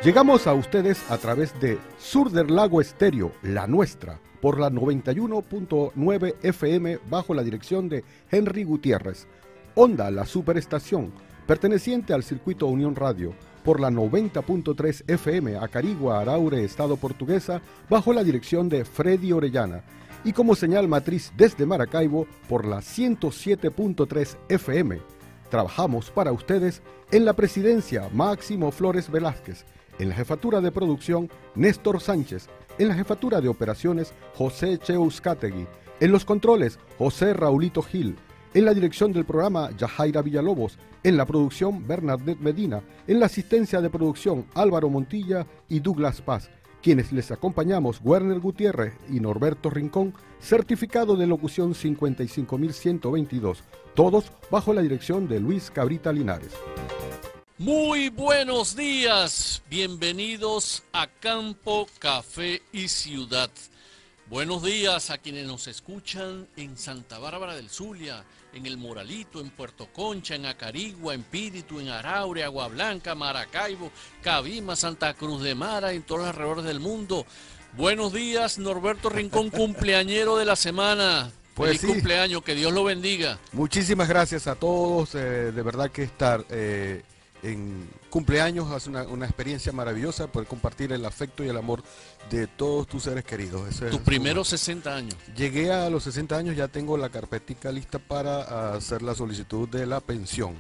Llegamos a ustedes a través de Sur del Lago Estéreo, la nuestra, por la 91.9 FM bajo la dirección de Henry Gutiérrez. Onda, la superestación, perteneciente al circuito Unión Radio, por la 90.3 FM Acarigua, Araure, Estado Portuguesa, bajo la dirección de Freddy Orellana. Y como señal matriz desde Maracaibo, por la 107.3 FM. Trabajamos para ustedes en la presidencia Máximo Flores Velázquez, en la jefatura de producción Néstor Sánchez, en la jefatura de operaciones José Cheuscategui, en los controles José Raulito Gil, en la dirección del programa Yajaira Villalobos, en la producción Bernadette Medina, en la asistencia de producción Álvaro Montilla y Douglas Paz, quienes les acompañamos Werner Gutiérrez y Norberto Rincón, certificado de locución 55122, todos bajo la dirección de Luis Cabrita Linares. Muy buenos días, bienvenidos a Campo, Café y Ciudad. Buenos días a quienes nos escuchan en Santa Bárbara del Zulia, en El Moralito, en Puerto Concha, en Acarigua, en Píritu, en Araure, Agua Blanca, Maracaibo, Cabima, Santa Cruz de Mara, en todos los alrededores del mundo. Buenos días, Norberto Rincón, cumpleañero de la semana. Pues feliz sí. Cumpleaños, que Dios lo bendiga. Muchísimas gracias a todos, de verdad que estar en cumpleaños es una experiencia maravillosa, poder compartir el afecto y el amor de todos tus seres queridos. Tus primeros 60 años. Llegué a los 60 años, ya tengo la carpetica lista para hacer la solicitud de la pensión.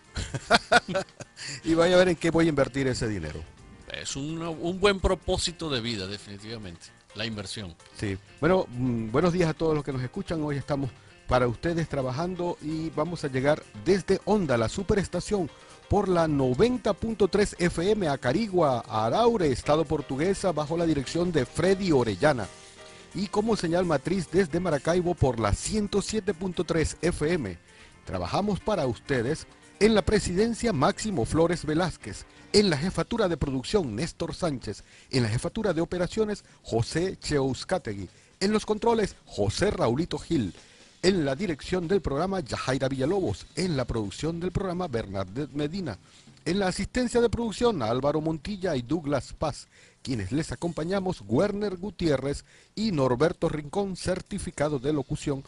Y vaya a ver en qué voy a invertir ese dinero. Es un buen propósito de vida, definitivamente, la inversión. Sí. Bueno, buenos días a todos los que nos escuchan. Hoy estamos para ustedes trabajando y vamos a llegar desde Onda, la superestación, por la 90.3 FM Acarigua, Araure, Estado Portuguesa, bajo la dirección de Freddy Orellana. Y como señal matriz desde Maracaibo por la 107.3 FM. Trabajamos para ustedes en la presidencia Máximo Flores Velázquez, en la jefatura de producción Néstor Sánchez, en la jefatura de operaciones José Cheuscategui, en los controles José Raulito Gil, en la dirección del programa Yajaira Villalobos, en la producción del programa Bernadette Medina, en la asistencia de producción Álvaro Montilla y Douglas Paz, quienes les acompañamos Werner Gutiérrez y Norberto Rincón, certificado de locución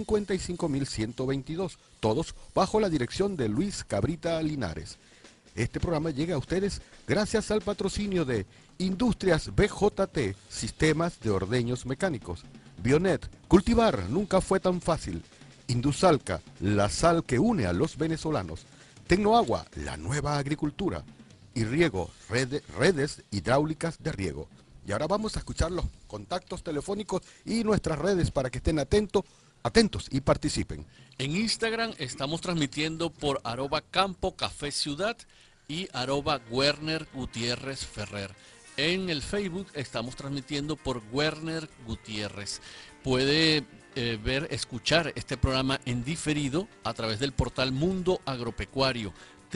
55122, todos bajo la dirección de Luis Cabrita Linares. Este programa llega a ustedes gracias al patrocinio de Industrias BJT, Sistemas de Ordeños Mecánicos, Bionet, cultivar nunca fue tan fácil, Indusalca, la sal que une a los venezolanos, Tecnoagua, la nueva agricultura, y Riego, redes hidráulicas de riego. Y ahora vamos a escuchar los contactos telefónicos y nuestras redes para que estén atentos y participen. En Instagram estamos transmitiendo por @Campo Café Ciudad y @Werner Gutiérrez Ferrer. En el Facebook estamos transmitiendo por Werner Gutiérrez. Puede escuchar este programa en diferido a través del portal Mundo Agropecuario,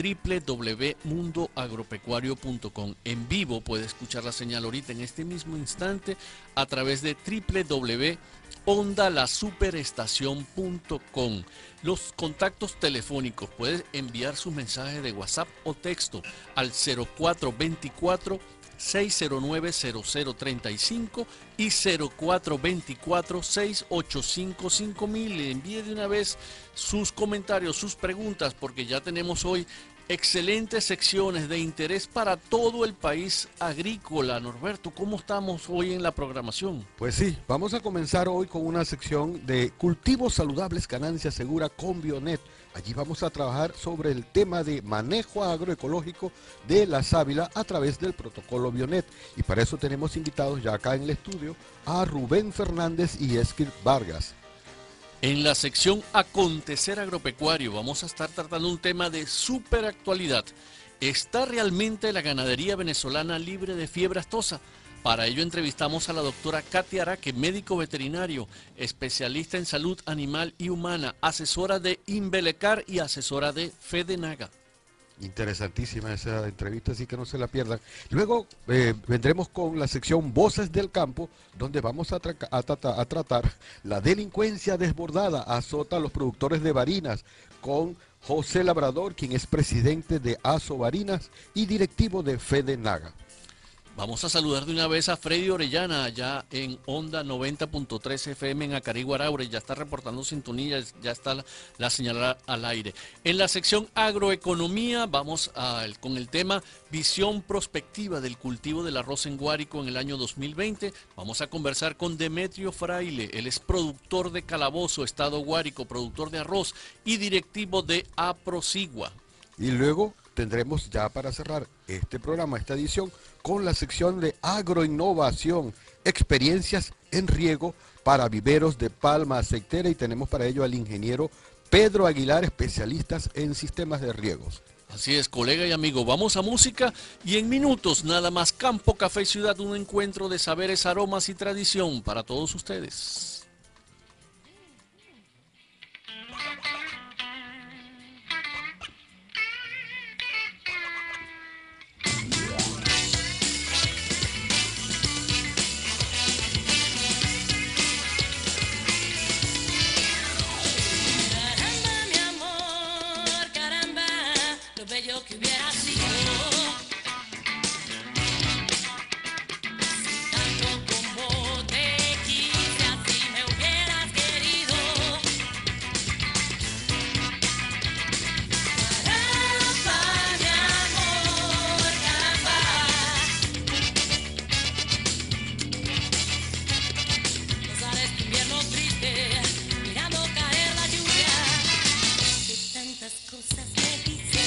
www.mundoagropecuario.com. En vivo puede escuchar la señal ahorita en este mismo instante a través de www.ondalasuperestacion.com. Los contactos telefónicos, puede enviar sus mensajes de WhatsApp o texto al 0424 609-0035 y 0424-685-5000. Le envíe de una vez sus comentarios, sus preguntas, porque ya tenemos hoy excelentes secciones de interés para todo el país agrícola. Norberto, ¿cómo estamos hoy en la programación? Pues sí, vamos a comenzar hoy con una sección de cultivos saludables, ganancia segura con Bionet. Allí vamos a trabajar sobre el tema de manejo agroecológico de la sábila a través del protocolo Bionet. Y para eso tenemos invitados ya acá en el estudio a Rubén Fernández y Esquil Vargas. En la sección Acontecer Agropecuario vamos a estar tratando un tema de súper actualidad. ¿Está realmente la ganadería venezolana libre de fiebre aftosa? Para ello entrevistamos a la doctora Katia Araque, médico veterinario, especialista en salud animal y humana, asesora de Inbelecar y asesora de Fedenaga. Interesantísima esa entrevista, así que no se la pierdan. Luego vendremos con la sección Voces del Campo, donde vamos a tratar la delincuencia desbordada azota a los productores de Barinas, con José Labrador, quien es presidente de ASO Barinas y directivo de Fedenaga. Vamos a saludar de una vez a Freddy Orellana, allá en Onda 90.3 FM en Acarigua, Araure. Ya está reportando sintonía, ya está la señal al aire. En la sección agroeconomía vamos con el tema visión prospectiva del cultivo del arroz en Guárico en el año 2020. Vamos a conversar con Demetrio Fraile. Él es productor de Calabozo, Estado Guárico, productor de arroz y directivo de Aprosigua. Y luego tendremos ya para cerrar este programa, esta edición, con la sección de agroinnovación, experiencias en riego para viveros de palma aceitera, y tenemos para ello al ingeniero Pedro Aguilar, especialistas en sistemas de riegos. Así es, colega y amigo, vamos a música y en minutos nada más Campo, Café y Ciudad, un encuentro de saberes, aromas y tradición para todos ustedes. Que hubiera sido tanto como te quise, así me hubieras querido. Caramba, mi amor, caramba. No sabes tu invierno triste, mirando caer la lluvia, que tantas cosas me dicen.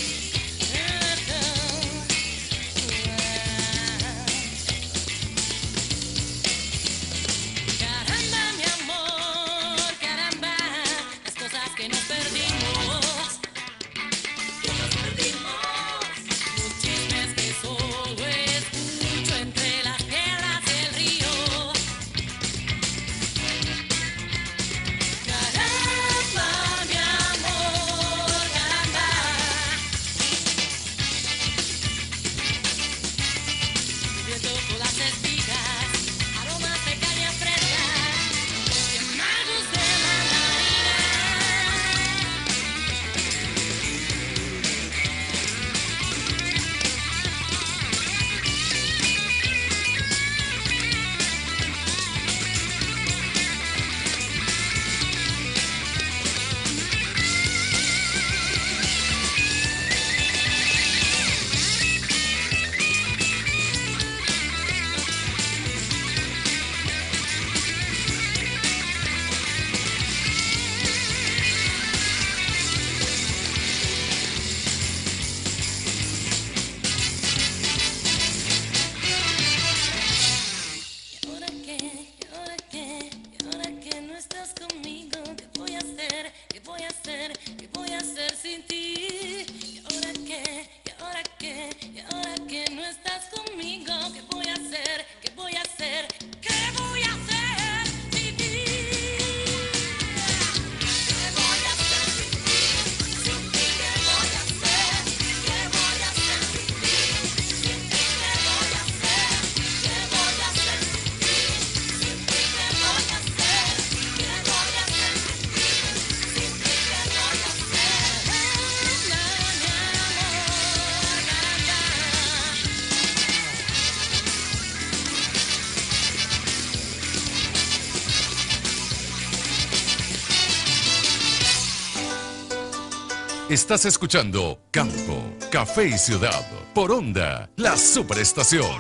Estás escuchando Campo, Café y Ciudad por Onda, la superestación.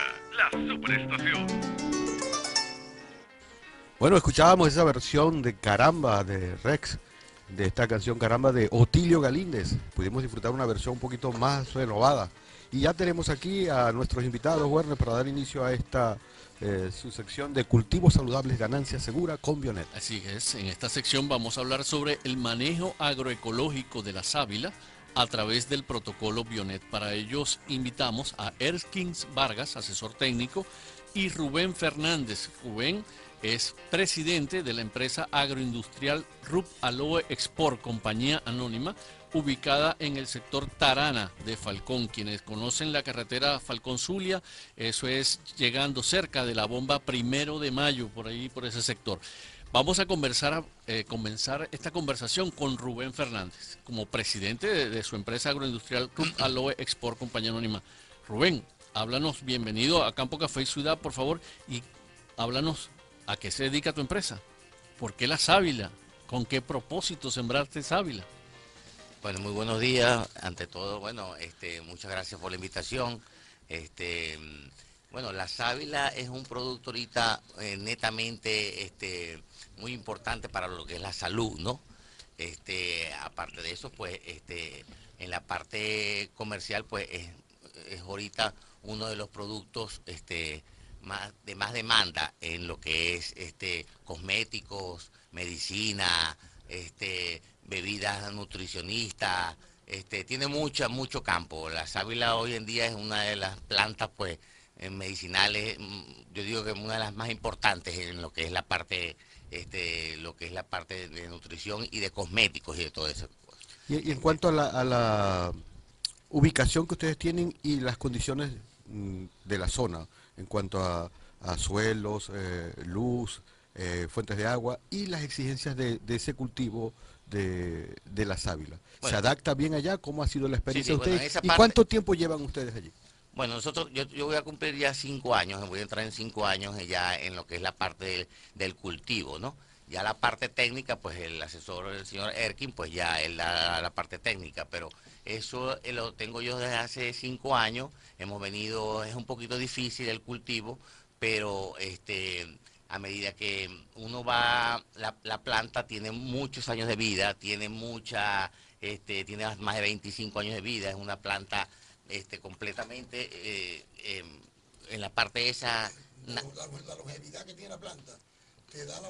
Bueno, escuchábamos esa versión de Caramba de Rex, de esta canción Caramba de Otilio Galíndez. Pudimos disfrutar una versión un poquito más renovada. Y ya tenemos aquí a nuestros invitados, Werner, para dar inicio a esta su sección de cultivos saludables, ganancia segura con Bionet. Así es, en esta sección vamos a hablar sobre el manejo agroecológico de la sábila a través del protocolo Bionet. Para ellos invitamos a Erskins Vargas, asesor técnico, y Rubén Fernández. Rubén es presidente de la empresa agroindustrial RUP Aloe Export, compañía anónima, ubicada en el sector Tarana de Falcón. Quienes conocen la carretera Falcón-Zulia, eso es llegando cerca de la bomba 1 de Mayo, por ahí, por ese sector. Vamos a comenzar esta conversación con Rubén Fernández, como presidente de su empresa agroindustrial RUP Aloe Export, compañía anónima. Rubén, háblanos, bienvenido a Campo Café y Ciudad, por favor, y háblanos a qué se dedica tu empresa. ¿Por qué la sábila? ¿Con qué propósito sembraste sábila? Bueno, muy buenos días. Ante todo, bueno, muchas gracias por la invitación. Bueno, la sábila es un producto ahorita netamente muy importante para lo que es la salud, ¿no? Aparte de eso, pues, en la parte comercial, pues, es ahorita uno de los productos de más demanda en lo que es cosméticos, medicina, bebidas nutricionistas, tiene mucho campo. La sábila hoy en día es una de las plantas, pues, medicinales, yo digo que una de las más importantes en lo que es la parte, lo que es la parte de nutrición y de cosméticos y de todo eso. Y en cuanto a la ubicación que ustedes tienen y las condiciones de la zona, en cuanto a suelos, luz, fuentes de agua y las exigencias de ese cultivo de la sábila. Bueno, ¿Se adapta bien allá? ¿Cómo ha sido la experiencia de bueno, ustedes? ¿Y parte, cuánto tiempo llevan ustedes allí? Bueno, yo voy a cumplir ya 5 años, voy a entrar en 5 años ya en lo que es la parte del cultivo, ¿no? Ya la parte técnica, pues el asesor, el señor Erkin, pues ya él da la parte técnica, pero eso lo tengo yo desde hace 5 años, hemos venido, es un poquito difícil el cultivo, pero a medida que uno va, la planta tiene muchos años de vida, tiene tiene más de 25 años de vida, es una planta completamente en la parte esa. La longevidad que tiene la planta te da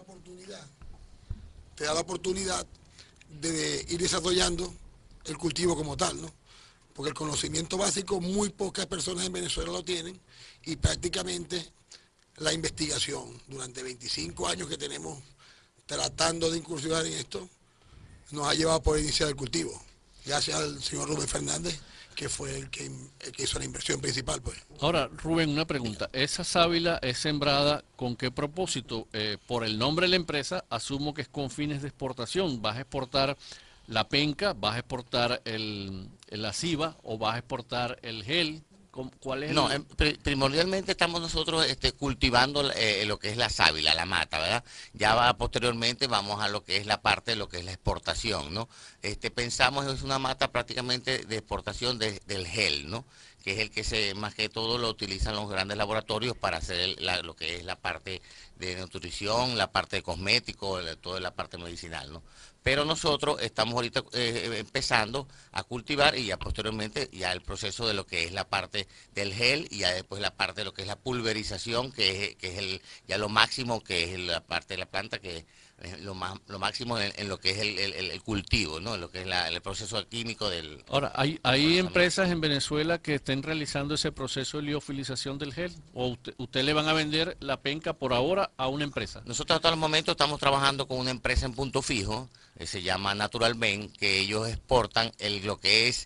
la oportunidad de ir desarrollando el cultivo como tal, ¿no? Porque el conocimiento básico muy pocas personas en Venezuela lo tienen y prácticamente la investigación durante 25 años que tenemos tratando de incursionar en esto nos ha llevado por iniciar el cultivo. Gracias al señor Rubén Fernández, que fue el que hizo la inversión principal, pues. Ahora, Rubén, una pregunta. ¿Esa sábila es sembrada con qué propósito? Por el nombre de la empresa, asumo que es con fines de exportación. ¿Vas a exportar la penca, vas a exportar la ciba o vas a exportar el gel? ¿Cuál es No, primordialmente estamos nosotros cultivando lo que es la sábila, la mata, ¿verdad? Ya posteriormente vamos a lo que es la parte de lo que es la exportación, ¿no? Pensamos es una mata prácticamente de exportación del gel, ¿no? Que es el que más que todo lo utilizan los grandes laboratorios para hacer lo que es la parte de nutrición, la parte de cosméticos, toda la parte medicinal, ¿no? Pero nosotros estamos ahorita empezando a cultivar y ya posteriormente ya el proceso de lo que es la parte del gel y ya después la parte de lo que es la pulverización, que es ya lo máximo, que es la parte de la planta, que es lo máximo en lo que es el cultivo, ¿no? En lo que es el proceso químico del... Ahora, ¿hay empresas en Venezuela que estén realizando ese proceso de liofilización del gel? ¿O usted le van a vender la penca por ahora a una empresa? Nosotros hasta el momento estamos trabajando con una empresa en Punto Fijo, se llama Natural Ben, que ellos exportan lo que es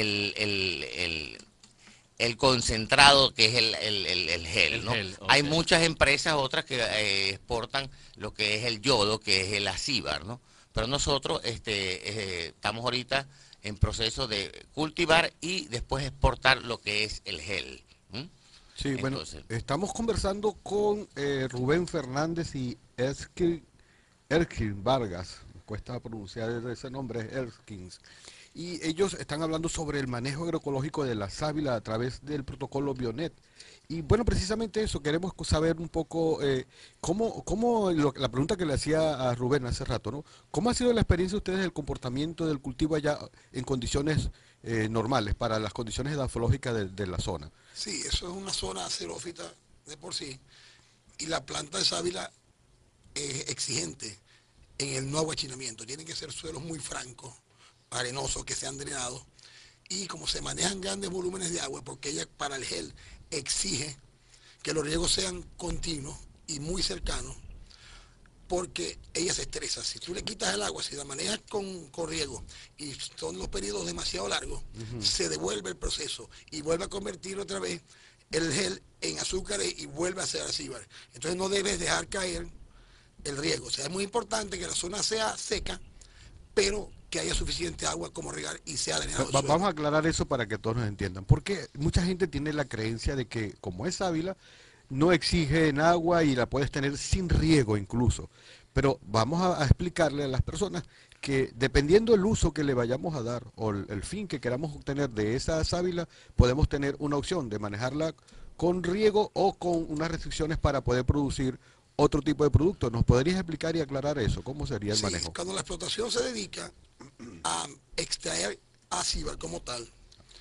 el concentrado, que es el gel, ¿no? Gel, okay. Hay muchas empresas, otras que exportan lo que es el yodo, que es el acíbar, ¿no? Pero nosotros estamos ahorita en proceso de cultivar y después exportar lo que es el gel. Sí, bueno, Entonces, estamos conversando con Rubén Fernández y Erkin Vargas, cuesta pronunciar ese nombre, es Erkins. Y ellos están hablando sobre el manejo agroecológico de la sábila a través del protocolo Bionet. Y bueno, precisamente eso, queremos saber un poco la pregunta que le hacía a Rubén hace rato, ¿no? ¿Cómo ha sido la experiencia de ustedes del comportamiento del cultivo allá en condiciones normales, para las condiciones edafológicas de la zona? Sí, eso es una zona xerófita de por sí y la planta de sábila es exigente en el no aguachinamiento. Tienen que ser suelos muy francos, arenosos, que sean drenados. Y como se manejan grandes volúmenes de agua, porque ella para el gel exige que los riegos sean continuos y muy cercanos, porque ella se estresa. Si tú le quitas el agua, si la manejas con riego y son los periodos demasiado largos, se devuelve el proceso y vuelve a convertir otra vez el gel en azúcares y vuelve a ser acíbar. Entonces no debes dejar caer el riego. O sea, es muy importante que la zona sea seca, pero que haya suficiente agua como regar y sea drenado el suelo. Vamos a aclarar eso para que todos nos entiendan, porque mucha gente tiene la creencia de que como es sábila, no exige en agua y la puedes tener sin riego incluso. Pero vamos a explicarle a las personas que dependiendo del uso que le vayamos a dar o el fin que queramos obtener de esa sábila, podemos tener una opción de manejarla con riego o con unas restricciones para poder producir otro tipo de producto. ¿Nos podrías explicar y aclarar eso? ¿Cómo sería el Sí, manejo? cuando la explotación se dedica a extraer acíbar como tal,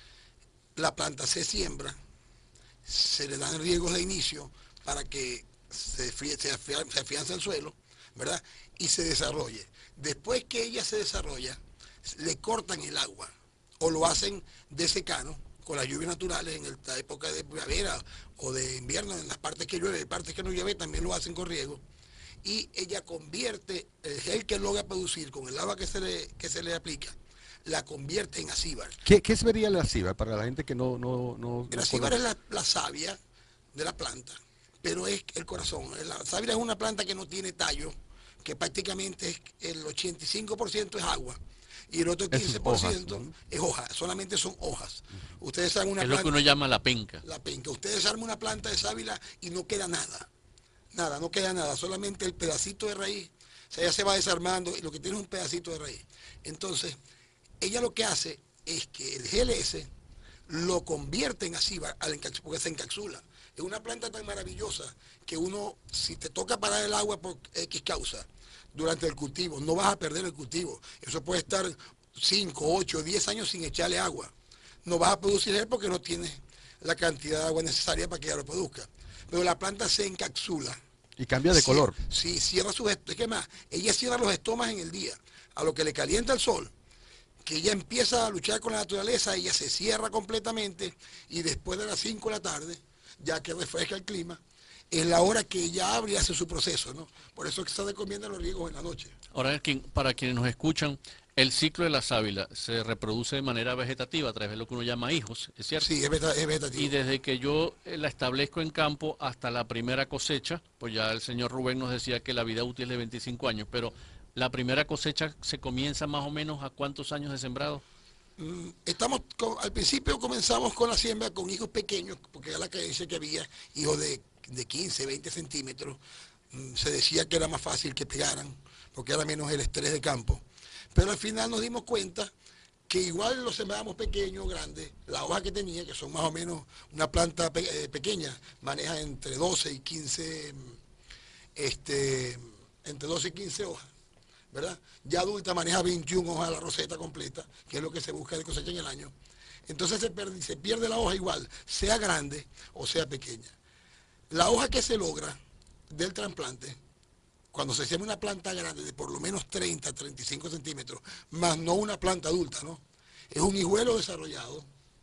la planta se siembra, se le dan riegos de inicio para que se afiance el suelo, ¿verdad? Y se desarrolle. Después que ella se desarrolla, le cortan el agua o lo hacen de secano con las lluvias naturales en esta época de primavera o de invierno, en las partes que llueve, en partes que no llueve, también lo hacen con riego. Y ella convierte el gel que logra producir con el agua que se le aplica, la convierte en acíbar. ¿Qué sería la SIVA para la gente que no El acíbar es la savia de la planta, pero es el corazón. La savia es una planta que no tiene tallo, que prácticamente el 85% es agua y el otro 15% es hoja, solamente son hojas. Ustedes saben una Es planta, lo que uno llama la penca. la penca. Ustedes arman una planta de sábila y no queda nada. Nada, no queda nada, solamente el pedacito de raíz. O sea, ella se va desarmando y lo que tiene es un pedacito de raíz. Entonces, ella lo que hace es que el GLS lo convierte en acíbar porque se encapsula. Es una planta tan maravillosa que uno, si te toca parar el agua por X causa, durante el cultivo, no vas a perder el cultivo. Eso puede estar 5, 8, 10 años sin echarle agua. No vas a producir él porque no tienes la cantidad de agua necesaria para que ella lo produzca. Pero la planta se encapsula. y cambia de color? Sí, cierra sus estomas. Es que más, ella cierra los estomas en el día. A lo que le calienta el sol, que ella empieza a luchar con la naturaleza, ella se cierra completamente y después de las 5 de la tarde, ya que refresca el clima, es la hora que ella abre y hace su proceso, ¿no? Por eso es que se recomiendan los riegos en la noche. Ahora, para quienes nos escuchan, el ciclo de la sábila se reproduce de manera vegetativa a través de lo que uno llama hijos, ¿es cierto? Sí, es vegetativo. Y desde que yo la establezco en campo hasta la primera cosecha, pues ya el señor Rubén nos decía que la vida útil es de 25 años, pero la primera cosecha se comienza más o menos a ¿cuántos años de sembrado? Al principio comenzamos con la siembra con hijos pequeños, porque era la creencia que había, hijos de 15, 20 centímetros. Se decía que era más fácil que pegaran, porque era menos el estrés de campo. Pero al final nos dimos cuenta que igual los sembrábamos pequeños, grandes, la hoja que tenía, que son más o menos una planta pequeña, maneja entre 12 y 15, entre 12 y 15 hojas, ¿verdad? Ya adulta maneja 21 hojas de la roseta completa, que es lo que se busca de cosecha en el año. Entonces se pierde la hoja igual, sea grande o sea pequeña. La hoja que se logra del trasplante, cuando se siembra una planta grande de por lo menos 30, 35 centímetros, más no una planta adulta, ¿no? Es un hijuelo desarrollado,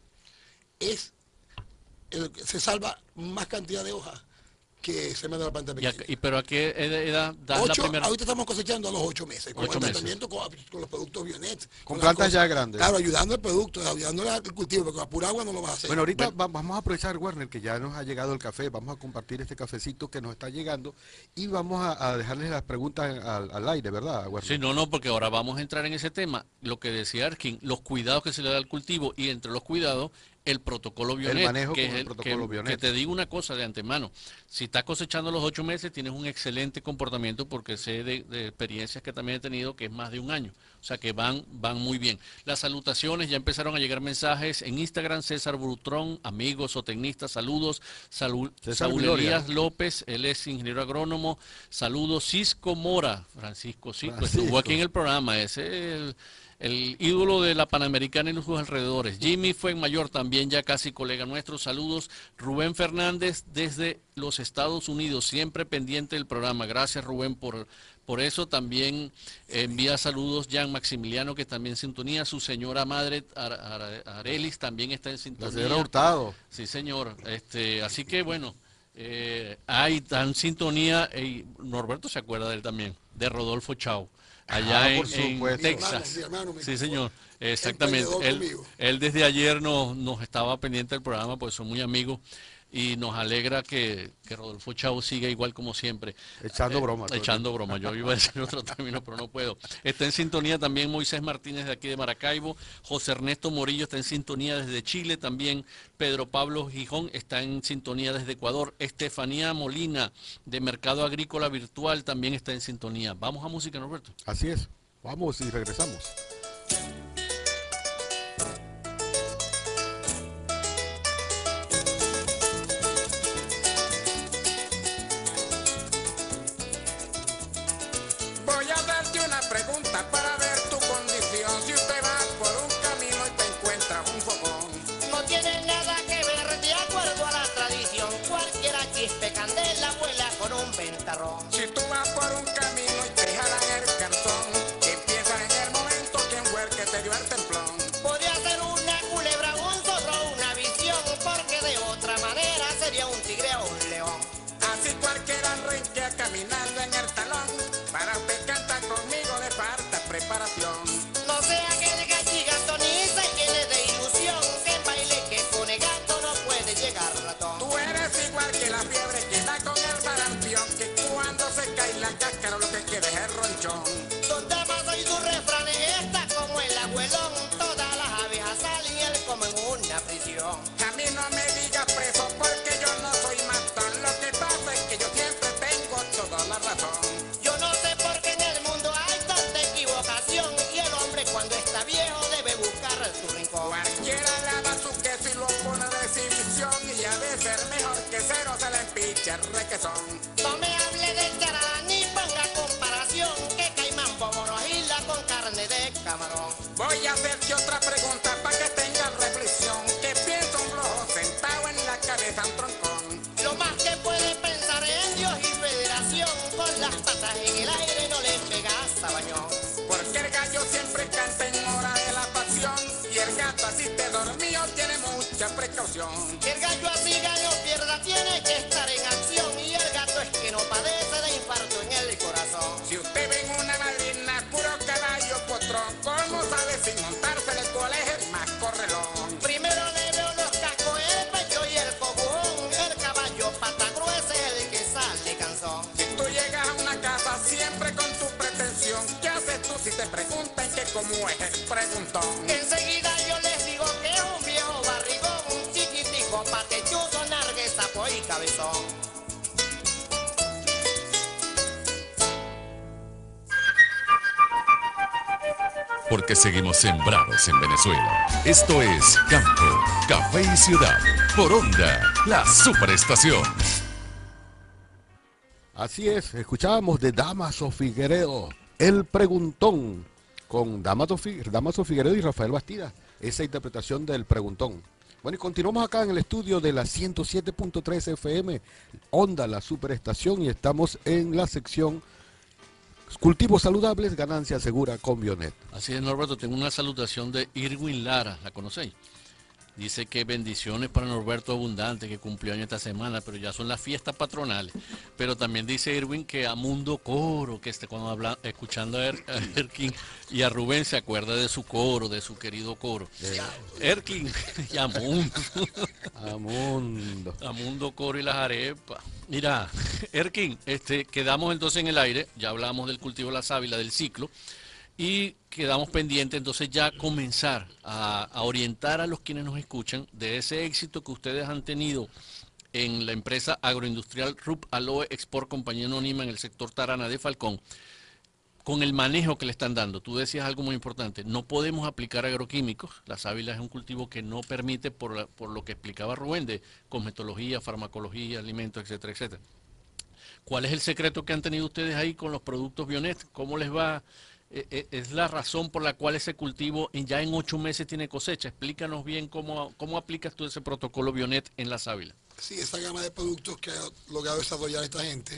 se salva más cantidad de hojas que se manda la planta pequeña. ¿Pero a qué edad das la primera? Ahorita estamos cosechando a los 8 meses, con 8 el meses. tratamiento con los productos Bionet. Con las plantas cosas. ya grandes. Claro, ayudando al producto, ayudando al cultivo, porque con pura agua no lo vas a hacer. Bueno, ahorita vamos a aprovechar, Werner, que ya nos ha llegado el café, vamos a compartir este cafecito que nos está llegando y vamos a dejarles las preguntas al aire, ¿verdad, Werner? Sí, no, porque ahora vamos a entrar en ese tema. Lo que decía Erkin, los cuidados que se le da al cultivo y entre los cuidados, el protocolo Bionet. manejo que con es el protocolo Bionet. Que te digo una cosa de antemano, si estás cosechando los 8 meses, tienes un excelente comportamiento porque sé de experiencias que también he tenido que es más de un año. O sea que van muy bien. Las salutaciones, ya empezaron a llegar mensajes en Instagram, César Brutrón, amigos o tecnistas, saludos. Saúl Elías López, él es ingeniero agrónomo. Saludos, Cisco Mora, Francisco, estuvo aquí en el programa, ese es el ídolo de la Panamericana y sus alrededores. Jimmy Fuenmayor, también ya casi colega nuestro. Saludos. Rubén Fernández desde los Estados Unidos, siempre pendiente del programa. Gracias, Rubén, por eso. También envía saludos Jan Maximiliano, que también sintonía. Su señora madre, Arelis, también está en sintonía. La señora Hurtado. Sí, señor. Así que, bueno, hay tan sintonía. Norberto se acuerda de él también, de Rodolfo Chao. Allá por en supuesto. Texas. Mi hermano, Sí, señor. Exactamente. emprendedor conmigo. Él desde ayer nos estaba pendiente del programa, pues son muy amigos. y nos alegra que Rodolfo Chao siga igual como siempre. Echando broma. Echando broma, yo iba a decir otro término, pero no puedo. Está en sintonía también Moisés Martínez de aquí de Maracaibo, José Ernesto Morillo está en sintonía desde Chile, también Pedro Pablo Gijón está en sintonía desde Ecuador, Estefanía Molina de Mercado Agrícola Virtual también está en sintonía. Vamos a música, Norberto. Así es, vamos y regresamos. Voy a darte una pregunta para ver tu condición. Si usted va por un camino y te encuentra un fogón, No tiene nada que ver de acuerdo a la tradición. Cualquiera chispe candela vuela con un ventarrón. si tú vas por un camino y te jalan el cartón, empieza en el momento que en huerque te dio el templón. Podría ser una culebra, un zorro, una visión, porque de otra manera sería un tigre o un león. Así cualquiera renquea caminando en el talón. Para usted cantar conmigo le falta preparación. No sea que el gato ni se llene de ilusión, que en baile que pone gato no puede llegar ratón. Tú eres igual que la fiebre que da con el sarampión, que cuando se cae la cáscara lo que queda es el ronchón. Donde más y su refrán está como el abuelón, todas las abejas salen y él como en una prisión. A mí no me digas preso porque yo no soy matón. Lo que pasa es que yo siempre tengo toda la razón. Yo no sé por qué en el mundo hay tanta equivocación, y el hombre cuando está viejo debe buscar su rincón. Cualquiera lava su queso y lo pone de exhibición, y ha de ser mejor que cero se le empiche el requesón. No me hable de charada ni ponga comparación, que caimán bobo no agila con carne de camarón. Voy a hacerte otra pregunta para que tengas reflexión. ¿Qué piensa un flojo sentado en la cabeza un troncón? Lo más que puede pensar en Dios y federación, con las patas en el aire no le pega sabañón. Porque el gallo siempre canta en hora de la pasión, y el gato así te dormido tiene mucha precaución. Que el gallo así gane o pierda tiene que estar en acción, y el gato es que no padece de infarto en el corazón. Si usted ve en una madrina puro caballo potrón, ¿cómo sabe sin montársele cuál es el más correlón? Primero le veo los cascos, el pecho y el cobujón, el caballo pata gruesa es el que sale cansón. Si tú llegas a una casa siempre con tu pretensión, ¿qué haces tú si te preguntan que cómo es el preguntón? Enseguida yo les digo que es un viejo barrigón, un chiquitico, patechuzo, nargue, sapo y cabezón. Porque seguimos sembrados en Venezuela. Esto es Campo, Café y Ciudad. Por Onda, la superestación. Así es, escuchábamos de Damaso Figueredo, El Preguntón, con Damaso Figueredo y Rafael Bastida, esa interpretación del Preguntón. Bueno, y continuamos acá en el estudio de la 107.3 FM, Onda, la superestación, y estamos en la sección Cultivos saludables, ganancia segura con Bionet. Así es, Norberto, tengo una salutación de Irwin Lara, ¿la conocéis? Dice que bendiciones para Norberto Abundante, que cumplió año esta semana, pero ya son las fiestas patronales. Pero también dice Irwin que a Mundo Coro, que cuando habla, escuchando a Erkin y a Rubén, se acuerda de su coro, de su querido coro. Erkin y a Mundo. A Mundo. A Mundo Coro y las arepas. Mira, Erkin, quedamos entonces en el aire, ya hablamos del cultivo de la sábila, del ciclo. Y quedamos pendientes entonces ya comenzar a orientar a los quienes nos escuchan de ese éxito que ustedes han tenido en la empresa agroindustrial RUP Aloe Export Compañía Anónima en el sector Tarana de Falcón, con el manejo que le están dando. Tú decías algo muy importante, no podemos aplicar agroquímicos, la sábila es un cultivo que no permite, por lo que explicaba Rubén, de cosmetología, farmacología, alimentos, etcétera, etcétera. ¿Cuál es el secreto que han tenido ustedes ahí con los productos Bionet? ¿Cómo les va? Es la razón por la cual ese cultivo ya en 8 meses tiene cosecha. Explícanos bien cómo aplicas tú ese protocolo Bionet en la sábila. Sí, esa gama de productos que ha logrado desarrollar esta gente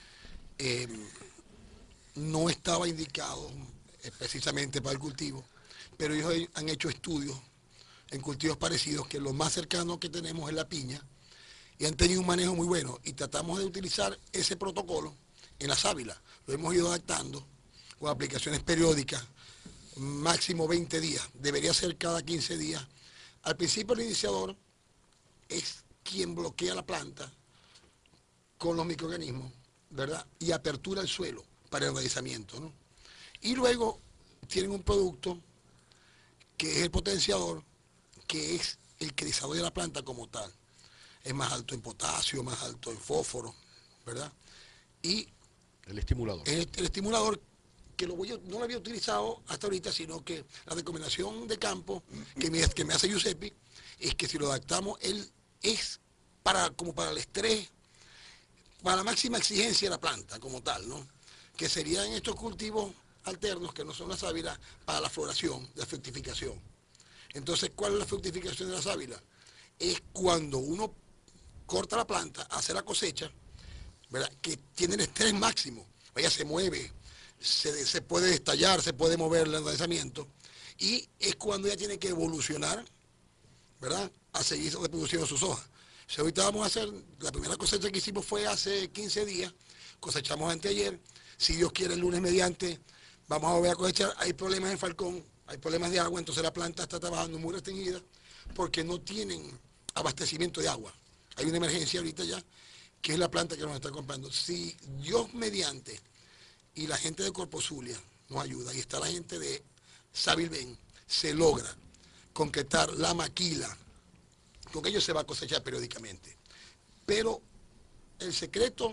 no estaba indicado precisamente para el cultivo, pero ellos han hecho estudios en cultivos parecidos que lo más cercano que tenemos es la piña y han tenido un manejo muy bueno y tratamos de utilizar ese protocolo en la sábila. Lo hemos ido adaptando con aplicaciones periódicas, máximo 20 días, debería ser cada 15 días. Al principio el iniciador es quien bloquea la planta con los microorganismos, ¿verdad? Y apertura el suelo para el enraizamiento, ¿no? Y luego tienen un producto que es el potenciador, que es el que desarrolla la planta como tal. Es más alto en potasio, más alto en fósforo, ¿verdad? Y El estimulador. el estimulador que no lo había utilizado hasta ahorita, sino que la recomendación de campo que me hace Giuseppe es que si lo adaptamos, él es como para el estrés, para la máxima exigencia de la planta como tal, ¿no? Que serían estos cultivos alternos, que no son la sábila, para la floración, la fructificación. Entonces, ¿cuál es la fructificación de la sábila? Es cuando uno corta la planta, hace la cosecha, ¿verdad? Que tiene el estrés máximo, ella se mueve, se puede estallar, se puede mover el enraizamiento, y es cuando ella tiene que evolucionar, ¿verdad? A seguir reproduciendo sus hojas. Si ahorita vamos a hacer, la primera cosecha que hicimos fue hace 15 días, cosechamos anteayer, si Dios quiere el lunes mediante, vamos a volver a cosechar. Hay problemas en Falcón, hay problemas de agua, entonces la planta está trabajando muy restringida porque no tienen abastecimiento de agua. Hay una emergencia ahorita ya, que es la planta que nos está comprando. Si Dios mediante y la gente de Corpo Zulia nos ayuda, y está la gente de Sabilben, se logra concretar la maquila, con ellos se va a cosechar periódicamente. Pero el secreto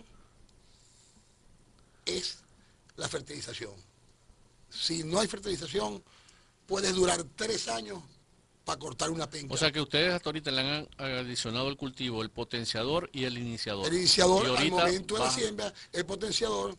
es la fertilización. Si no hay fertilización, puedes durar 3 años para cortar una penca. O sea que ustedes hasta ahorita le han adicionado el cultivo, el potenciador y el iniciador. El iniciador, Y al ahorita momento de la baja. siembra, el potenciador,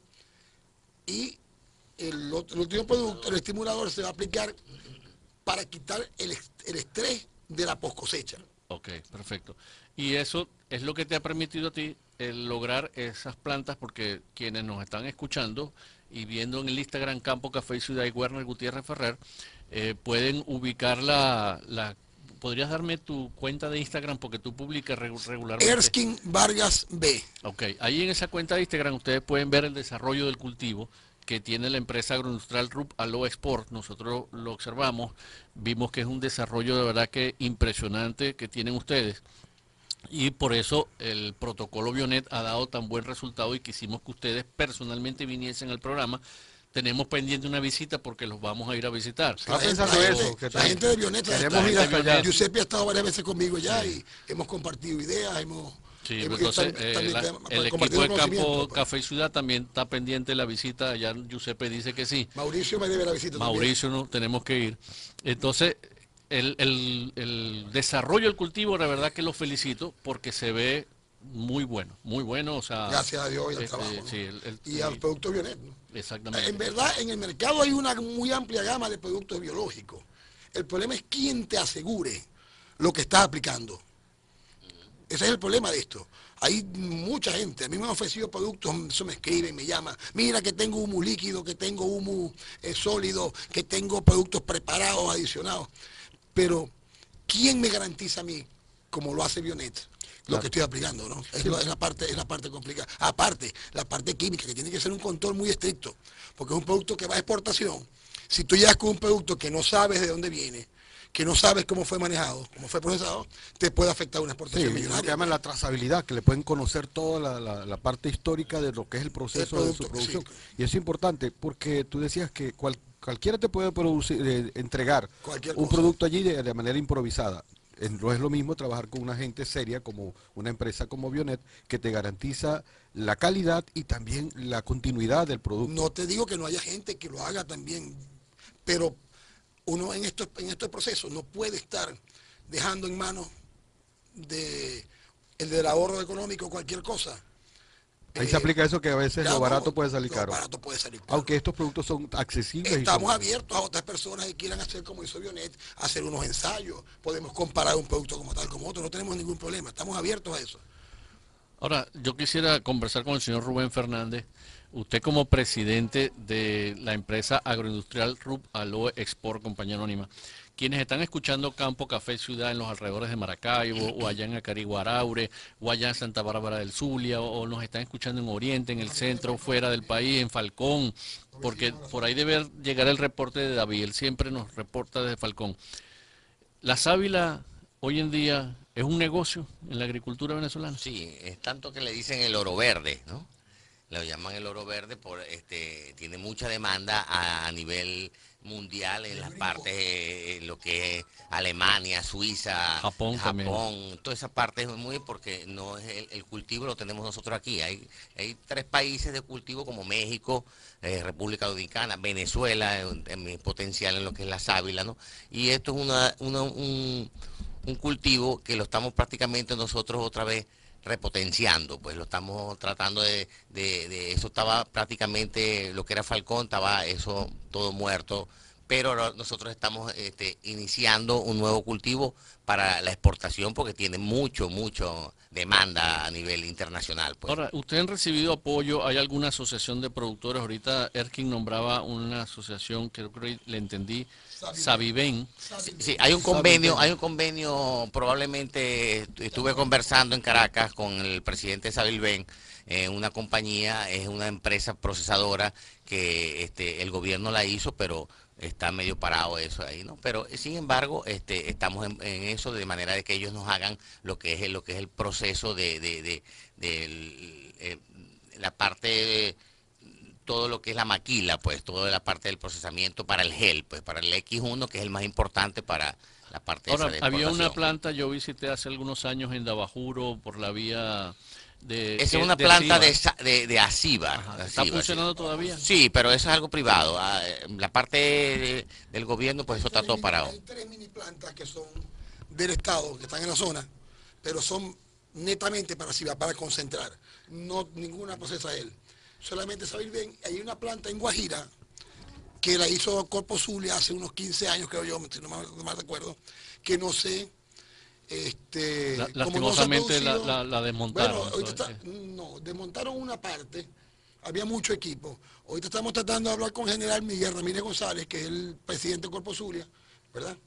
y el último producto, el estimulador, se va a aplicar para quitar el estrés de la post cosecha. Ok, perfecto. Y eso es lo que te ha permitido a ti el lograr esas plantas, porque quienes nos están escuchando y viendo en el Instagram Campo Café y Ciudad y Werner Gutiérrez Ferrer, pueden ubicar ¿podrías darme tu cuenta de Instagram? Porque tú publicas regularmente. Erskine Vargas B. Ok, ahí en esa cuenta de Instagram ustedes pueden ver el desarrollo del cultivo que tiene la empresa agroindustrial RUP Aloe Export. Nosotros lo observamos, vimos que es un desarrollo de verdad que impresionante que tienen ustedes. Y por eso el protocolo Bionet ha dado tan buen resultado y quisimos que ustedes personalmente viniesen al programa. Tenemos pendiente una visita porque los vamos a ir a visitar. Estaba pensando eso. La gente de Bionet, Queremos ir hasta allá. Giuseppe ha estado varias veces conmigo ya, y hemos compartido ideas, Sí, hemos entonces el equipo compartido de Campo conocimiento, pues. Café y Ciudad también está pendiente de la visita. Ya Giuseppe dice que sí. Mauricio me debe la visita Mauricio, no, tenemos que ir. Entonces, el desarrollo del cultivo, la verdad que lo felicito porque se ve muy bueno, o sea... también. Gracias a Dios y al trabajo, ¿no? sí, Y al producto Bionet, ¿no? Exactamente. En verdad, en el mercado hay una muy amplia gama de productos biológicos. El problema es quién te asegure lo que estás aplicando. Ese es el problema de esto. Hay mucha gente, a mí me han ofrecido productos, eso me escriben, me llaman, mira que tengo humus líquido, que tengo humus sólido, que tengo productos preparados, adicionados. Pero, ¿quién me garantiza a mí, como lo hace Bionet, lo que estoy aplicando, ¿no? Es la parte complicada. Aparte, la parte química, que tiene que ser un control muy estricto, porque es un producto que va a exportación. Si tú llegas con un producto que no sabes de dónde viene, que no sabes cómo fue manejado, cómo fue procesado, te puede afectar una exportación Sí, millonaria. lo que llaman la trazabilidad, que le pueden conocer toda la parte histórica de lo que es el proceso de su producción. Sí. Y eso es importante porque tú decías que cualquiera te puede producir, entregar Cualquier un cosa. producto allí de manera improvisada. No es lo mismo trabajar con una gente seria como una empresa como Bionet, que te garantiza la calidad y también la continuidad del producto. No te digo que no haya gente que lo haga también, pero uno en estos procesos no puede estar dejando en manos del ahorro económico cualquier cosa. Ahí se aplica eso, que a veces Ya lo no, barato puede salir caro. Lo barato puede salir caro. Aunque estos productos son accesibles. Estamos abiertos a otras personas que quieran hacer como hizo Bionet, hacer unos ensayos, podemos comparar un producto como tal como otro, no tenemos ningún problema, estamos abiertos a eso. Ahora, yo quisiera conversar con el señor Rubén Fernández. Usted como presidente de la empresa agroindustrial RUP Aloe Export, compañía anónima, quienes están escuchando Campo Café Ciudad en los alrededores de Maracaibo, o allá en Acarigua Araure, o allá en Santa Bárbara del Zulia, o nos están escuchando en Oriente, en el centro, fuera del país, en Falcón, porque por ahí debe llegar el reporte de David, él siempre nos reporta desde Falcón. La sábila hoy en día es un negocio en la agricultura venezolana. Sí, es tanto que le dicen el oro verde, ¿no? Lo llaman el oro verde por tiene mucha demanda a nivel mundial en las partes lo que es Alemania, Suiza, Japón también. toda esa parte es muy porque no es el cultivo lo tenemos nosotros aquí. Hay 3 países de cultivo como México, República Dominicana, Venezuela en potencial en lo que es la sábila, ¿no? Y esto es un cultivo que lo estamos prácticamente nosotros otra vez repotenciando, pues lo estamos tratando de eso estaba prácticamente, lo que era Falcón, estaba eso todo muerto, pero ahora nosotros estamos iniciando un nuevo cultivo para la exportación porque tiene mucho demanda a nivel internacional. Pues. Ahora, ¿ustedes han recibido apoyo? ¿Hay alguna asociación de productores? Ahorita Erkin nombraba una asociación que creo que le entendí, Saviven. Sí, hay un convenio, probablemente estuve conversando en Caracas con el presidente de Saviven, una compañía, es una empresa procesadora que el gobierno la hizo, pero está medio parado eso ahí, ¿no? Pero sin embargo, estamos en eso de manera de que ellos nos hagan lo que es el proceso de la parte todo lo que es la maquila, pues toda la parte del procesamiento para el gel, pues para el X1, que es el más importante para la parte Ahora, esa de había una exportación. planta, yo visité hace algunos años en Dabajuro por la vía de... Esa es una planta de Acíbar. ¿Está funcionando todavía? Sí, pero eso es algo privado. La parte del gobierno, pues eso está todo parado. Hay 3 mini plantas que son del Estado, que están en la zona, pero son netamente para concentrar. No, ninguna procesa él. Solamente saber bien, hay una planta en Guajira que la hizo Corpo Zulia hace unos 15 años, creo yo, si no me recuerdo, que no sé, como no se ha lastimosamente producido. la desmontaron. Bueno, ahorita no, desmontaron una parte, había mucho equipo. Ahorita estamos tratando de hablar con General Miguel Ramírez González, que es el presidente de Corpo Zulia, ¿verdad?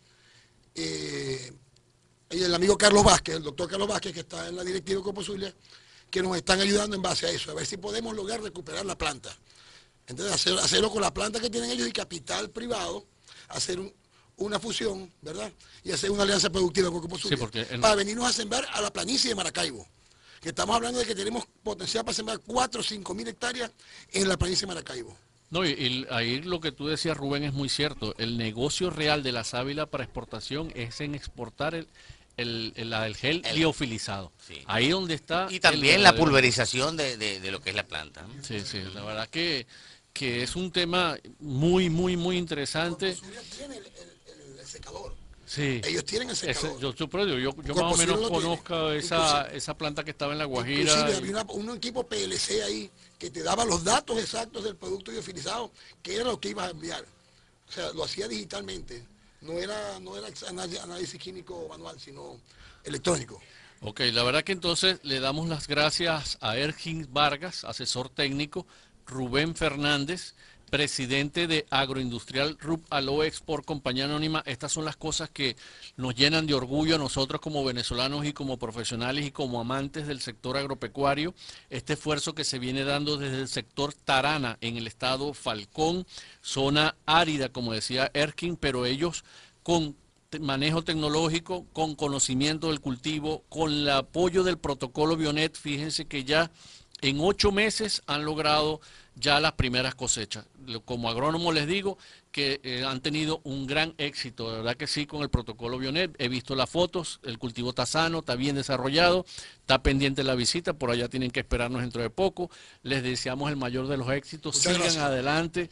Y el amigo Carlos Vázquez, el doctor Carlos Vázquez, que está en la directiva de Corpo Zulia, que nos están ayudando en base a eso, a ver si podemos lograr recuperar la planta. Entonces, hacerlo con la planta que tienen ellos y capital privado, hacer una fusión, ¿verdad? Y hacer una alianza productiva con Corpo Zulia, para venirnos a sembrar a la planicie de Maracaibo. Que estamos hablando de que tenemos potencial para sembrar 4 o 5 mil hectáreas en la planicie de Maracaibo. No, y ahí lo que tú decías, Rubén, es muy cierto. El negocio real de la sábila para exportación es en exportar el gel liofilizado. Sí. Ahí donde está... Y también la pulverización de lo que es la planta. Sí, sí, la verdad que es un tema muy interesante. Tiene el secador. Sí. Ellos tienen el secador. Yo más o menos conozco esa planta que estaba en La Guajira. Inclusive había un equipo PLC ahí que te daba los datos exactos del producto liofilizado, que era lo que ibas a enviar. O sea, lo hacía digitalmente. No era análisis químico manual, sino electrónico. Ok, la verdad que entonces le damos las gracias a Erkin Vargas, asesor técnico, Rubén Fernández, presidente de Agroindustrial RUP Aloe Export, compañía anónima. Estas son las cosas que nos llenan de orgullo a nosotros como venezolanos y como profesionales y como amantes del sector agropecuario. Este esfuerzo que se viene dando desde el sector Tarana en el estado Falcón, zona árida, como decía Erkin, pero ellos con manejo tecnológico, con conocimiento del cultivo, con el apoyo del protocolo Bionet. Fíjense que ya en 8 meses han logrado ya las primeras cosechas. Como agrónomo les digo que han tenido un gran éxito, de verdad que sí, con el protocolo Bionet. He visto las fotos, el cultivo está sano, está bien desarrollado, está pendiente la visita, por allá tienen que esperarnos dentro de poco. Les deseamos el mayor de los éxitos, sigan adelante,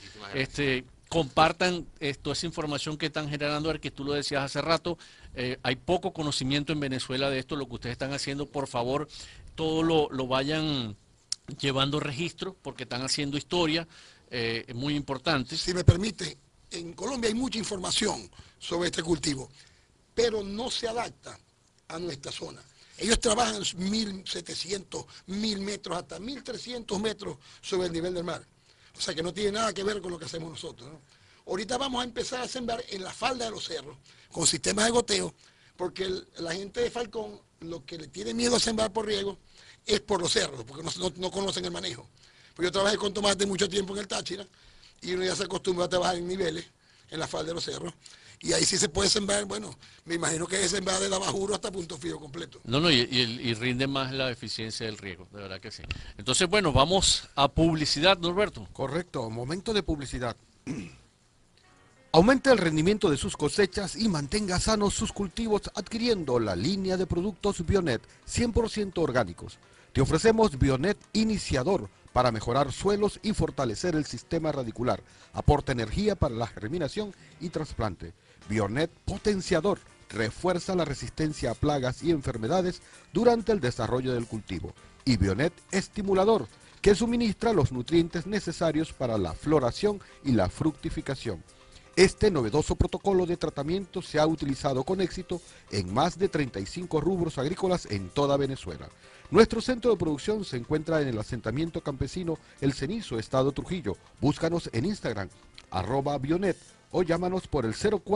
compartan toda esa información que están generando, que tú lo decías hace rato. Hay poco conocimiento en Venezuela de esto, lo que ustedes están haciendo, por favor, todo lo vayan llevando registro, porque están haciendo historia, muy importante. Si me permite, en Colombia hay mucha información sobre este cultivo, pero no se adapta a nuestra zona. Ellos trabajan 1.700, 1.000 metros, hasta 1.300 metros sobre el nivel del mar. O sea que no tiene nada que ver con lo que hacemos nosotros, ¿no? Ahorita vamos a empezar a sembrar en la falda de los cerros, con sistemas de goteo, porque la gente de Falcón lo que le tiene miedo a sembrar por riego es por los cerros, porque no conocen el manejo. Pues yo trabajé con tomate mucho tiempo en el Táchira, y uno ya se acostumbra a trabajar en niveles, en la falda de los cerros, Y ahí sí se puede sembrar, bueno, me imagino que es sembrar de Lavajuro hasta Punto Fijo completo. No, no, y rinde más la eficiencia del riego, de verdad que sí. Entonces, bueno, vamos a publicidad, Norberto. Correcto, momento de publicidad. Aumente el rendimiento de sus cosechas y mantenga sanos sus cultivos adquiriendo la línea de productos Bionet 100% orgánicos. Te ofrecemos Bionet Iniciador para mejorar suelos y fortalecer el sistema radicular. Aporta energía para la germinación y trasplante. Bionet Potenciador refuerza la resistencia a plagas y enfermedades durante el desarrollo del cultivo. Y Bionet Estimulador, que suministra los nutrientes necesarios para la floración y la fructificación. Este novedoso protocolo de tratamiento se ha utilizado con éxito en más de 35 rubros agrícolas en toda Venezuela. Nuestro centro de producción se encuentra en el asentamiento campesino El Cenizo, Estado Trujillo. Búscanos en Instagram, @Bionet, o llámanos por el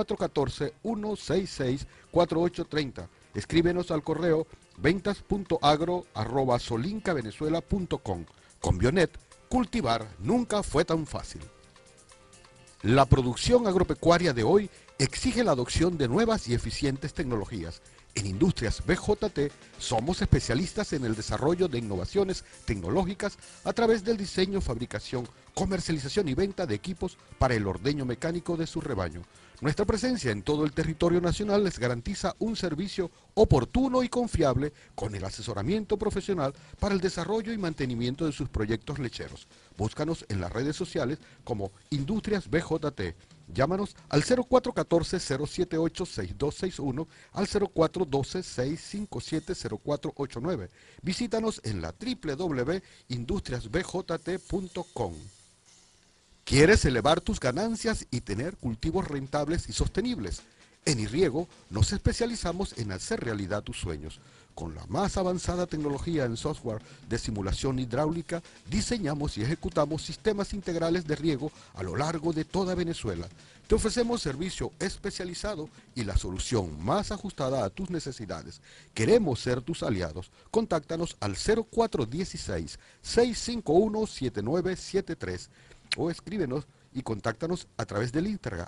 0414-166-4830. Escríbenos al correo ventas.agro@solincavenezuela.com. Con Bionet, cultivar nunca fue tan fácil. La producción agropecuaria de hoy exige la adopción de nuevas y eficientes tecnologías. En Industrias BJT somos especialistas en el desarrollo de innovaciones tecnológicas a través del diseño, fabricación, comercialización y venta de equipos para el ordeño mecánico de su rebaño. Nuestra presencia en todo el territorio nacional les garantiza un servicio oportuno y confiable con el asesoramiento profesional para el desarrollo y mantenimiento de sus proyectos lecheros. Búscanos en las redes sociales como Industrias BJT. Llámanos al 0414-078-6261, al 0412-657-0489. Visítanos en la www.industriasbjt.com. ¿Quieres elevar tus ganancias y tener cultivos rentables y sostenibles? En Irriego nos especializamos en hacer realidad tus sueños. Con la más avanzada tecnología en software de simulación hidráulica, diseñamos y ejecutamos sistemas integrales de riego a lo largo de toda Venezuela. Te ofrecemos servicio especializado y la solución más ajustada a tus necesidades. Queremos ser tus aliados. Contáctanos al 0416-651-7973 o escríbenos y contáctanos a través del Instagram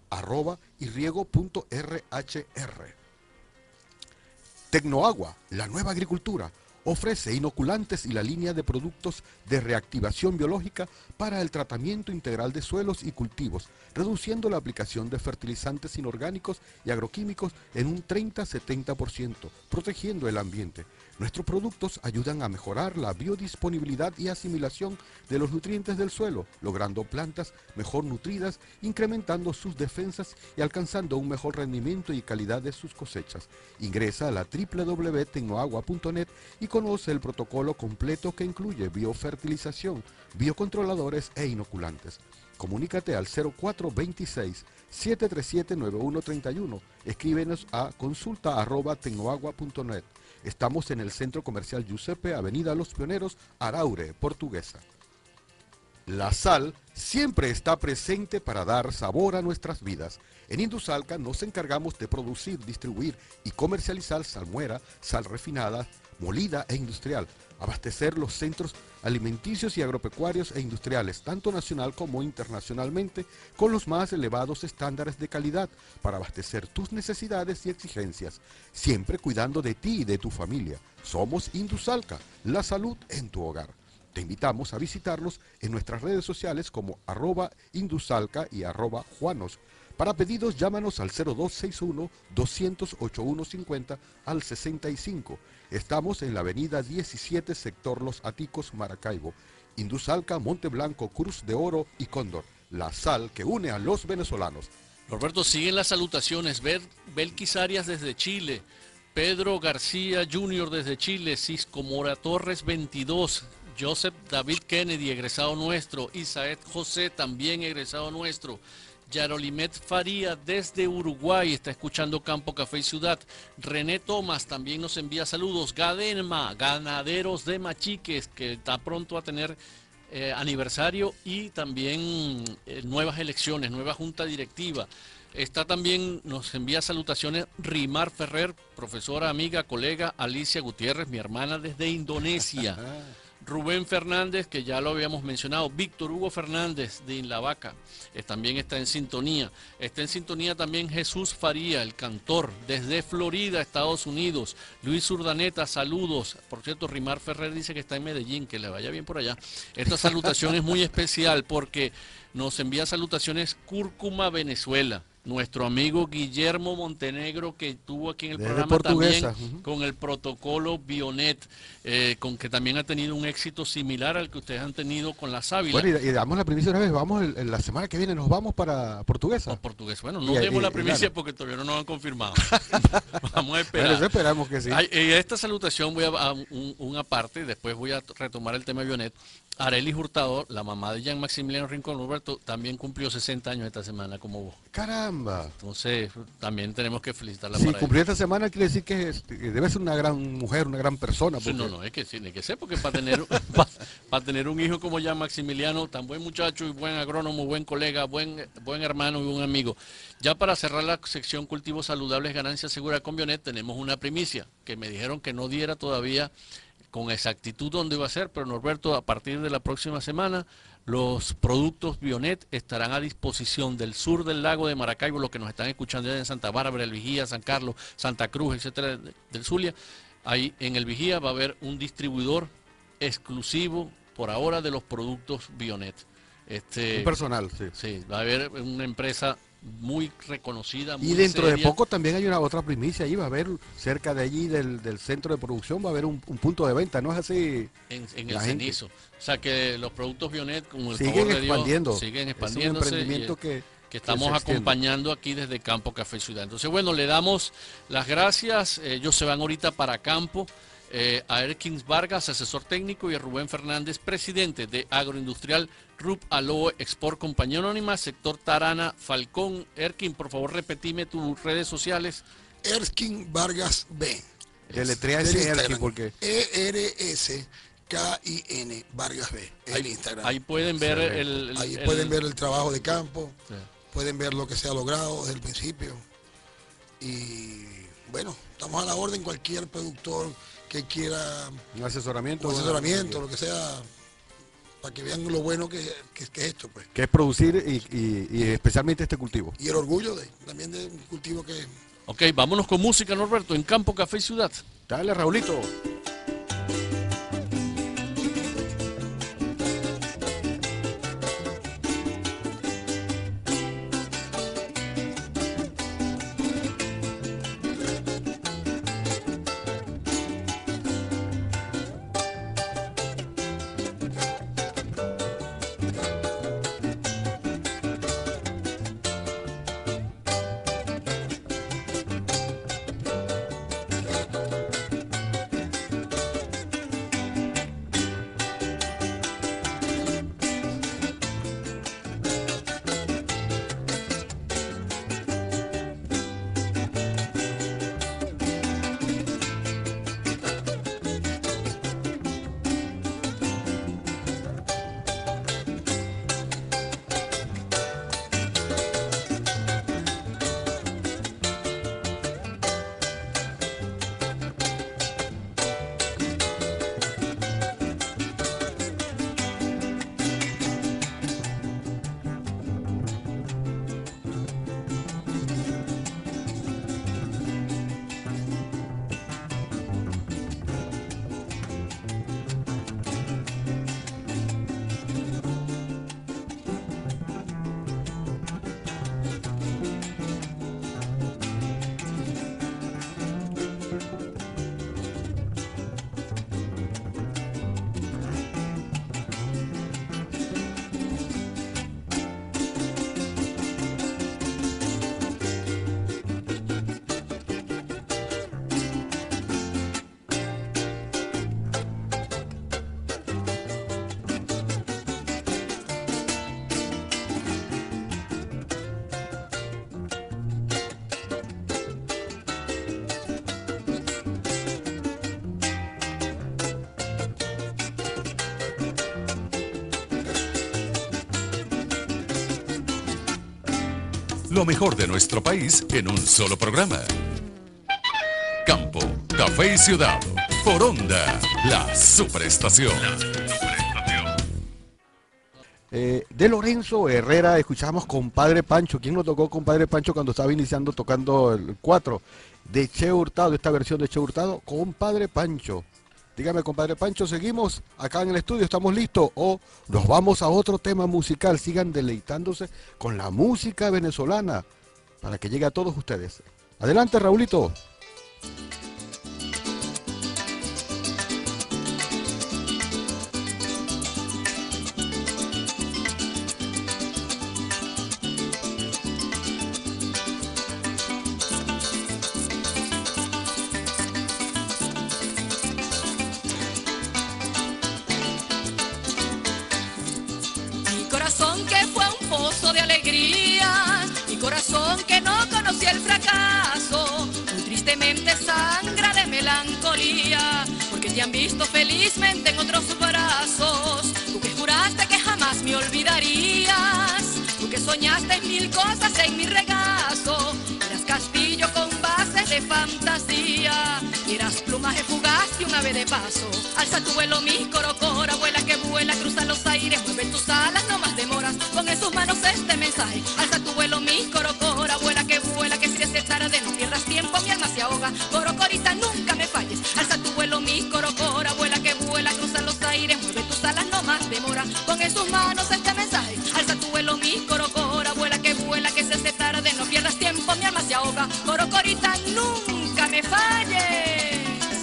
@irriego.rhr. Tecnoagua, la nueva agricultura, ofrece inoculantes y la línea de productos de reactivación biológica para el tratamiento integral de suelos y cultivos, reduciendo la aplicación de fertilizantes inorgánicos y agroquímicos en un 30-70%, protegiendo el ambiente. Nuestros productos ayudan a mejorar la biodisponibilidad y asimilación de los nutrientes del suelo, logrando plantas mejor nutridas, incrementando sus defensas y alcanzando un mejor rendimiento y calidad de sus cosechas. Ingresa a la www.tecnoagua.net y conoce el protocolo completo que incluye biofertilización, biocontroladores e inoculantes. Comunícate al 0426-737-9131. Escríbenos a consulta@tecnoagua.net. Estamos en el Centro Comercial Giuseppe, Avenida Los Pioneros, Araure, Portuguesa. La sal siempre está presente para dar sabor a nuestras vidas. En Indusalca nos encargamos de producir, distribuir y comercializar salmuera, sal refinada, molida e industrial, abastecer los centros alimenticios y agropecuarios e industriales, tanto nacional como internacionalmente, con los más elevados estándares de calidad para abastecer tus necesidades y exigencias, siempre cuidando de ti y de tu familia. Somos Indusalca, la salud en tu hogar. Te invitamos a visitarnos en nuestras redes sociales como @Indusalca y @Juanos. Para pedidos, llámanos al 0261-200-8150 al 65. Estamos en la avenida 17, sector Los Aticos, Maracaibo. Indusalca, Monteblanco, Cruz de Oro y Cóndor. La sal que une a los venezolanos. Roberto, siguen las salutaciones. Belkis Arias desde Chile. Pedro García Jr. desde Chile. Cisco Mora Torres 22. Joseph David Kennedy, egresado nuestro. Isaed José, también egresado nuestro. Yarolimet Faría desde Uruguay, está escuchando Campo Café y Ciudad. René Tomás también nos envía saludos. Gadenma, Ganaderos de Machiques, que está pronto a tener aniversario y también nuevas elecciones, nueva junta directiva. Está también, nos envía salutaciones Rimar Ferrer, profesora, amiga, colega Alicia Gutiérrez, mi hermana desde Indonesia. Rubén Fernández, que ya lo habíamos mencionado, Víctor Hugo Fernández de Inlavaca, también está en sintonía. Está en sintonía también Jesús Faría, el cantor, desde Florida, Estados Unidos. Luis Urdaneta, saludos. Por cierto, Rimar Ferrer dice que está en Medellín, que le vaya bien por allá. Esta salutación es muy especial porque nos envía salutaciones Cúrcuma, Venezuela. Nuestro amigo Guillermo Montenegro, que estuvo aquí en el Desde programa Portuguesa, también con el protocolo Bionet, con que también ha tenido un éxito similar al que ustedes han tenido con la sábila. Bueno, y damos la primicia una vez, vamos la semana que viene, nos vamos para Portuguesa. Portugués. Bueno, no demos la primicia claro, porque todavía no nos han confirmado. Vamos a esperar. Bueno, eso esperamos que sí. Esta salutación voy a una parte, después voy a retomar el tema Bionet. Arelis Hurtado, la mamá de Jean Maximiliano Rincón Roberto, también cumplió 60 años esta semana como vos. ¡Caramba! Entonces, también tenemos que felicitarla Si para cumplió esta semana, quiere decir que debe ser una gran mujer, una gran persona. Sí, Porque... no, es que tiene que ser, porque para tener un hijo como Jean Maximiliano, tan buen muchacho y buen agrónomo, buen colega, buen hermano y buen amigo. Ya para cerrar la sección Cultivos Saludables, Ganancias Seguras con Bionet, tenemos una primicia, que me dijeron que no diera todavía con exactitud dónde va a ser, pero Norberto, a partir de la próxima semana, los productos Bionet estarán a disposición del sur del lago de Maracaibo, los que nos están escuchando ya en Santa Bárbara, El Vigía, San Carlos, Santa Cruz, etcétera, del Zulia. Ahí en El Vigía va a haber un distribuidor exclusivo por ahora de los productos Bionet. Un personal, sí. Sí, va a haber una empresa muy reconocida, muy y dentro seria. de poco también hay una otra primicia ahí, va a haber cerca de allí del centro de producción, va a haber un punto de venta, ¿no es así? En el Cenizo. O sea que los productos Bionet, con el siguen favor de expandiendo. Dios, siguen Es un expandiéndose. emprendimiento que estamos se extiende. acompañando aquí desde Campo Café Ciudad. Entonces, bueno, le damos las gracias. Ellos se van ahorita para Campo. A Erkins Vargas, asesor técnico, y a Rubén Fernández, presidente de Agroindustrial RUP Aloe Export, compañía anónima, sector Tarana, Falcón. Erkin, por favor, repetime tus redes sociales. Erkin Vargas B. Deletrea Del ese Instagram. Erkin porque... ERSKIN Vargas B. Es el Instagram. Ahí pueden ver Ahí pueden ver el trabajo de campo, Sí. pueden ver lo que se ha logrado desde el principio. Y bueno, estamos a la orden, cualquier productor que quiera Un asesoramiento. un asesoramiento, lo que sea, para que vean lo bueno que es esto, pues. Que es producir y especialmente este cultivo. Y el orgullo también de un cultivo que... Ok, vámonos con música, Norberto, en Campo Café Ciudad. Dale, Raulito. Lo mejor de nuestro país en un solo programa. Campo, Café y Ciudad. Por Onda, la superestación. De Lorenzo Herrera escuchamos Compadre Pancho. ¿Quién lo tocó Compadre Pancho cuando estaba iniciando tocando el 4? De Che Hurtado, esta versión de Che Hurtado, Compadre Pancho. Dígame, Compadre Pancho, ¿seguimos acá en el estudio? ¿Estamos listos? ¿O nos vamos a otro tema musical? Sigan deleitándose con la música venezolana para que llegue a todos ustedes. Adelante, Raulito. Mi corazón que fue un pozo de alegría, mi corazón que no conocía el fracaso, muy tristemente sangra de melancolía, porque te han visto felizmente en otros brazos. Tú que juraste que jamás me olvidarías, tú que soñaste mil cosas en mi regazo, eras castillo con bases de fantasía, eras plumaje fugaz y un ave de paso. Alza tu vuelo, mi corocora, vuela que vuela, cruza los aires, mueve tus alas, no más demoras, pon en sus manos este mensaje. Alza tu vuelo, mi corocora, vuela, que si es tarde, no pierdas tiempo, mi alma se ahoga, corocorita, nunca me falles. Alza tu vuelo, mi corocora, vuela, cruza los aires, mueve tus alas, no más demora, pon en sus manos este mensaje. Alza tu vuelo, mi corocora, vuela, que si es tarde, no pierdas tiempo, mi alma se ahoga, corocorita, nunca me falles.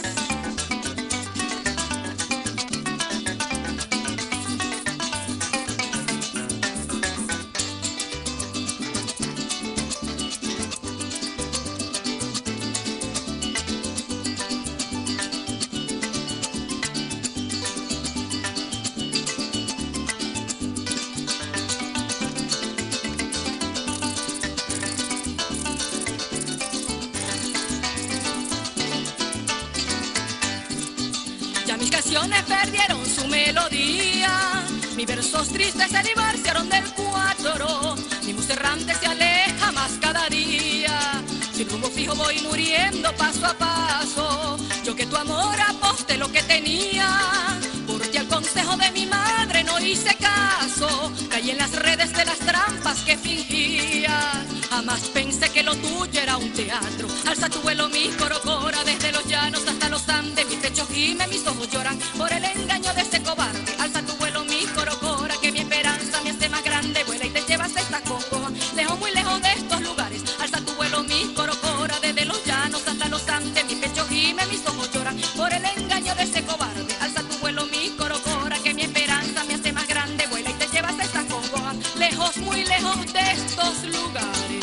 Ya mis canciones perdieron su melodía, mis versos tristes se divorciaron del 4, mi música errante se aleja más cada día, sin rumbo fijo voy muriendo paso a paso, yo que tu amor aposté lo que tenía, porque al consejo de mi madre no hice caso, caí en las redes de las trampas que fingía, jamás pensé que lo tuyo era un teatro. Alza tu vuelo, mi corocora, desde los llanos hasta los Andes, mi pecho gime, mis ojos lloran por el engaño de ese cobarde. Alza tu vuelo, mi corocora, que mi esperanza me hace más grande, vuela y te llevas esta congoja, lejos, muy lejos de estos lugares. Alza tu vuelo, mi corocora, desde los llanos hasta los Andes, mi pecho gime, mis ojos lloran por el engaño de ese cobarde. Alza tu vuelo, mi corocora, que mi esperanza me hace más grande, vuela y te llevas esta congoja, lejos, muy lejos de estos lugares.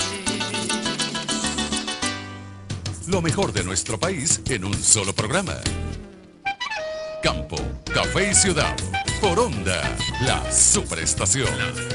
Lo mejor de nuestro país en un solo programa. Campo, Café y Ciudad. Por Onda, la superestación.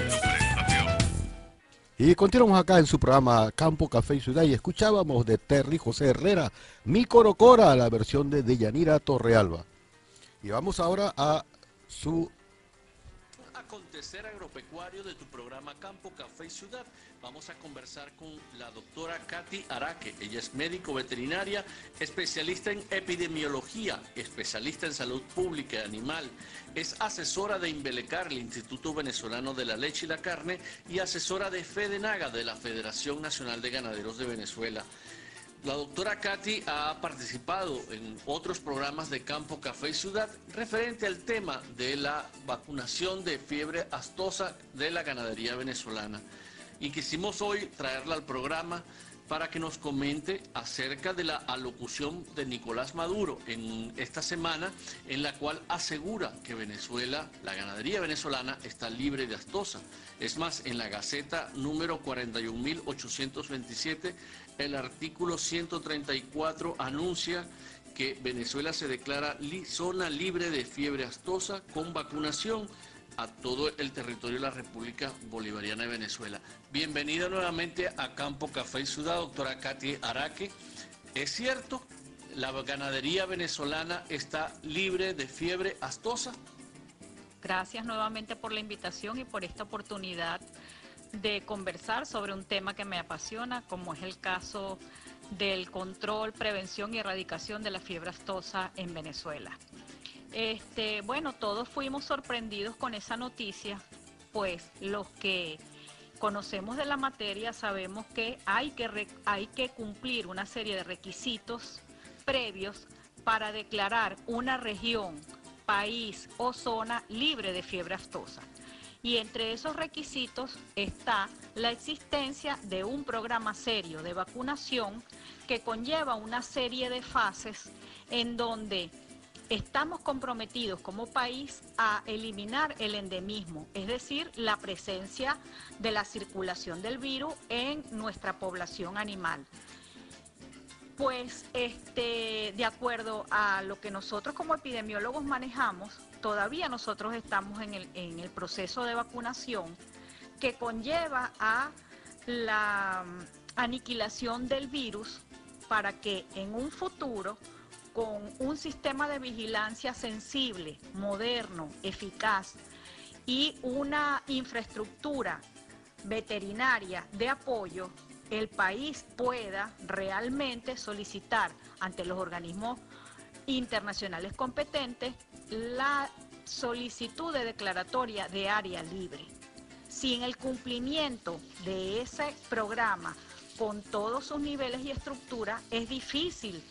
Y continuamos acá en su programa Campo, Café y Ciudad y escuchábamos de Terry José Herrera, Mi Corocora, la versión de Deyanira Torrealba. Y vamos ahora a su acontecer agropecuario de tu programa Campo, Café y Ciudad. Vamos a conversar con la doctora Katy Araque. Ella es médico veterinaria, especialista en epidemiología, especialista en salud pública y animal. Es asesora de Inbelecar, el Instituto Venezolano de la Leche y la Carne, y asesora de FEDENAGA, de la Federación Nacional de Ganaderos de Venezuela. La doctora Katy ha participado en otros programas de Campo, Café y Ciudad referente al tema de la vacunación de fiebre aftosa de la ganadería venezolana. Y quisimos hoy traerla al programa para que nos comente acerca de la alocución de Nicolás Maduro en esta semana, en la cual asegura que Venezuela, la ganadería venezolana, está libre de aftosa. Es más, en la Gaceta número 41.827, el artículo 134 anuncia que Venezuela se declara zona libre de fiebre aftosa con vacunación a todo el territorio de la República Bolivariana de Venezuela. Bienvenida nuevamente a Campo, Café y Ciudad, doctora Katy Araque. ¿Es cierto? ¿La ganadería venezolana está libre de fiebre aftosa? Gracias nuevamente por la invitación y por esta oportunidad de conversar sobre un tema que me apasiona, como es el caso del control, prevención y erradicación de la fiebre aftosa en Venezuela. Bueno, todos fuimos sorprendidos con esa noticia, pues los que conocemos de la materia sabemos que hay que cumplir una serie de requisitos previos para declarar una región, país o zona libre de fiebre aftosa. Y entre esos requisitos está la existencia de un programa serio de vacunación que conlleva una serie de fases en donde estamos comprometidos como país a eliminar el endemismo, es decir, la presencia de la circulación del virus en nuestra población animal. Pues de acuerdo a lo que nosotros como epidemiólogos manejamos, todavía nosotros estamos en el proceso de vacunación que conlleva a la aniquilación del virus para que en un futuro, con un sistema de vigilancia sensible, moderno, eficaz y una infraestructura veterinaria de apoyo, el país pueda realmente solicitar ante los organismos internacionales competentes la solicitud de declaratoria de área libre. Si en el cumplimiento de ese programa con todos sus niveles y estructuras es difícil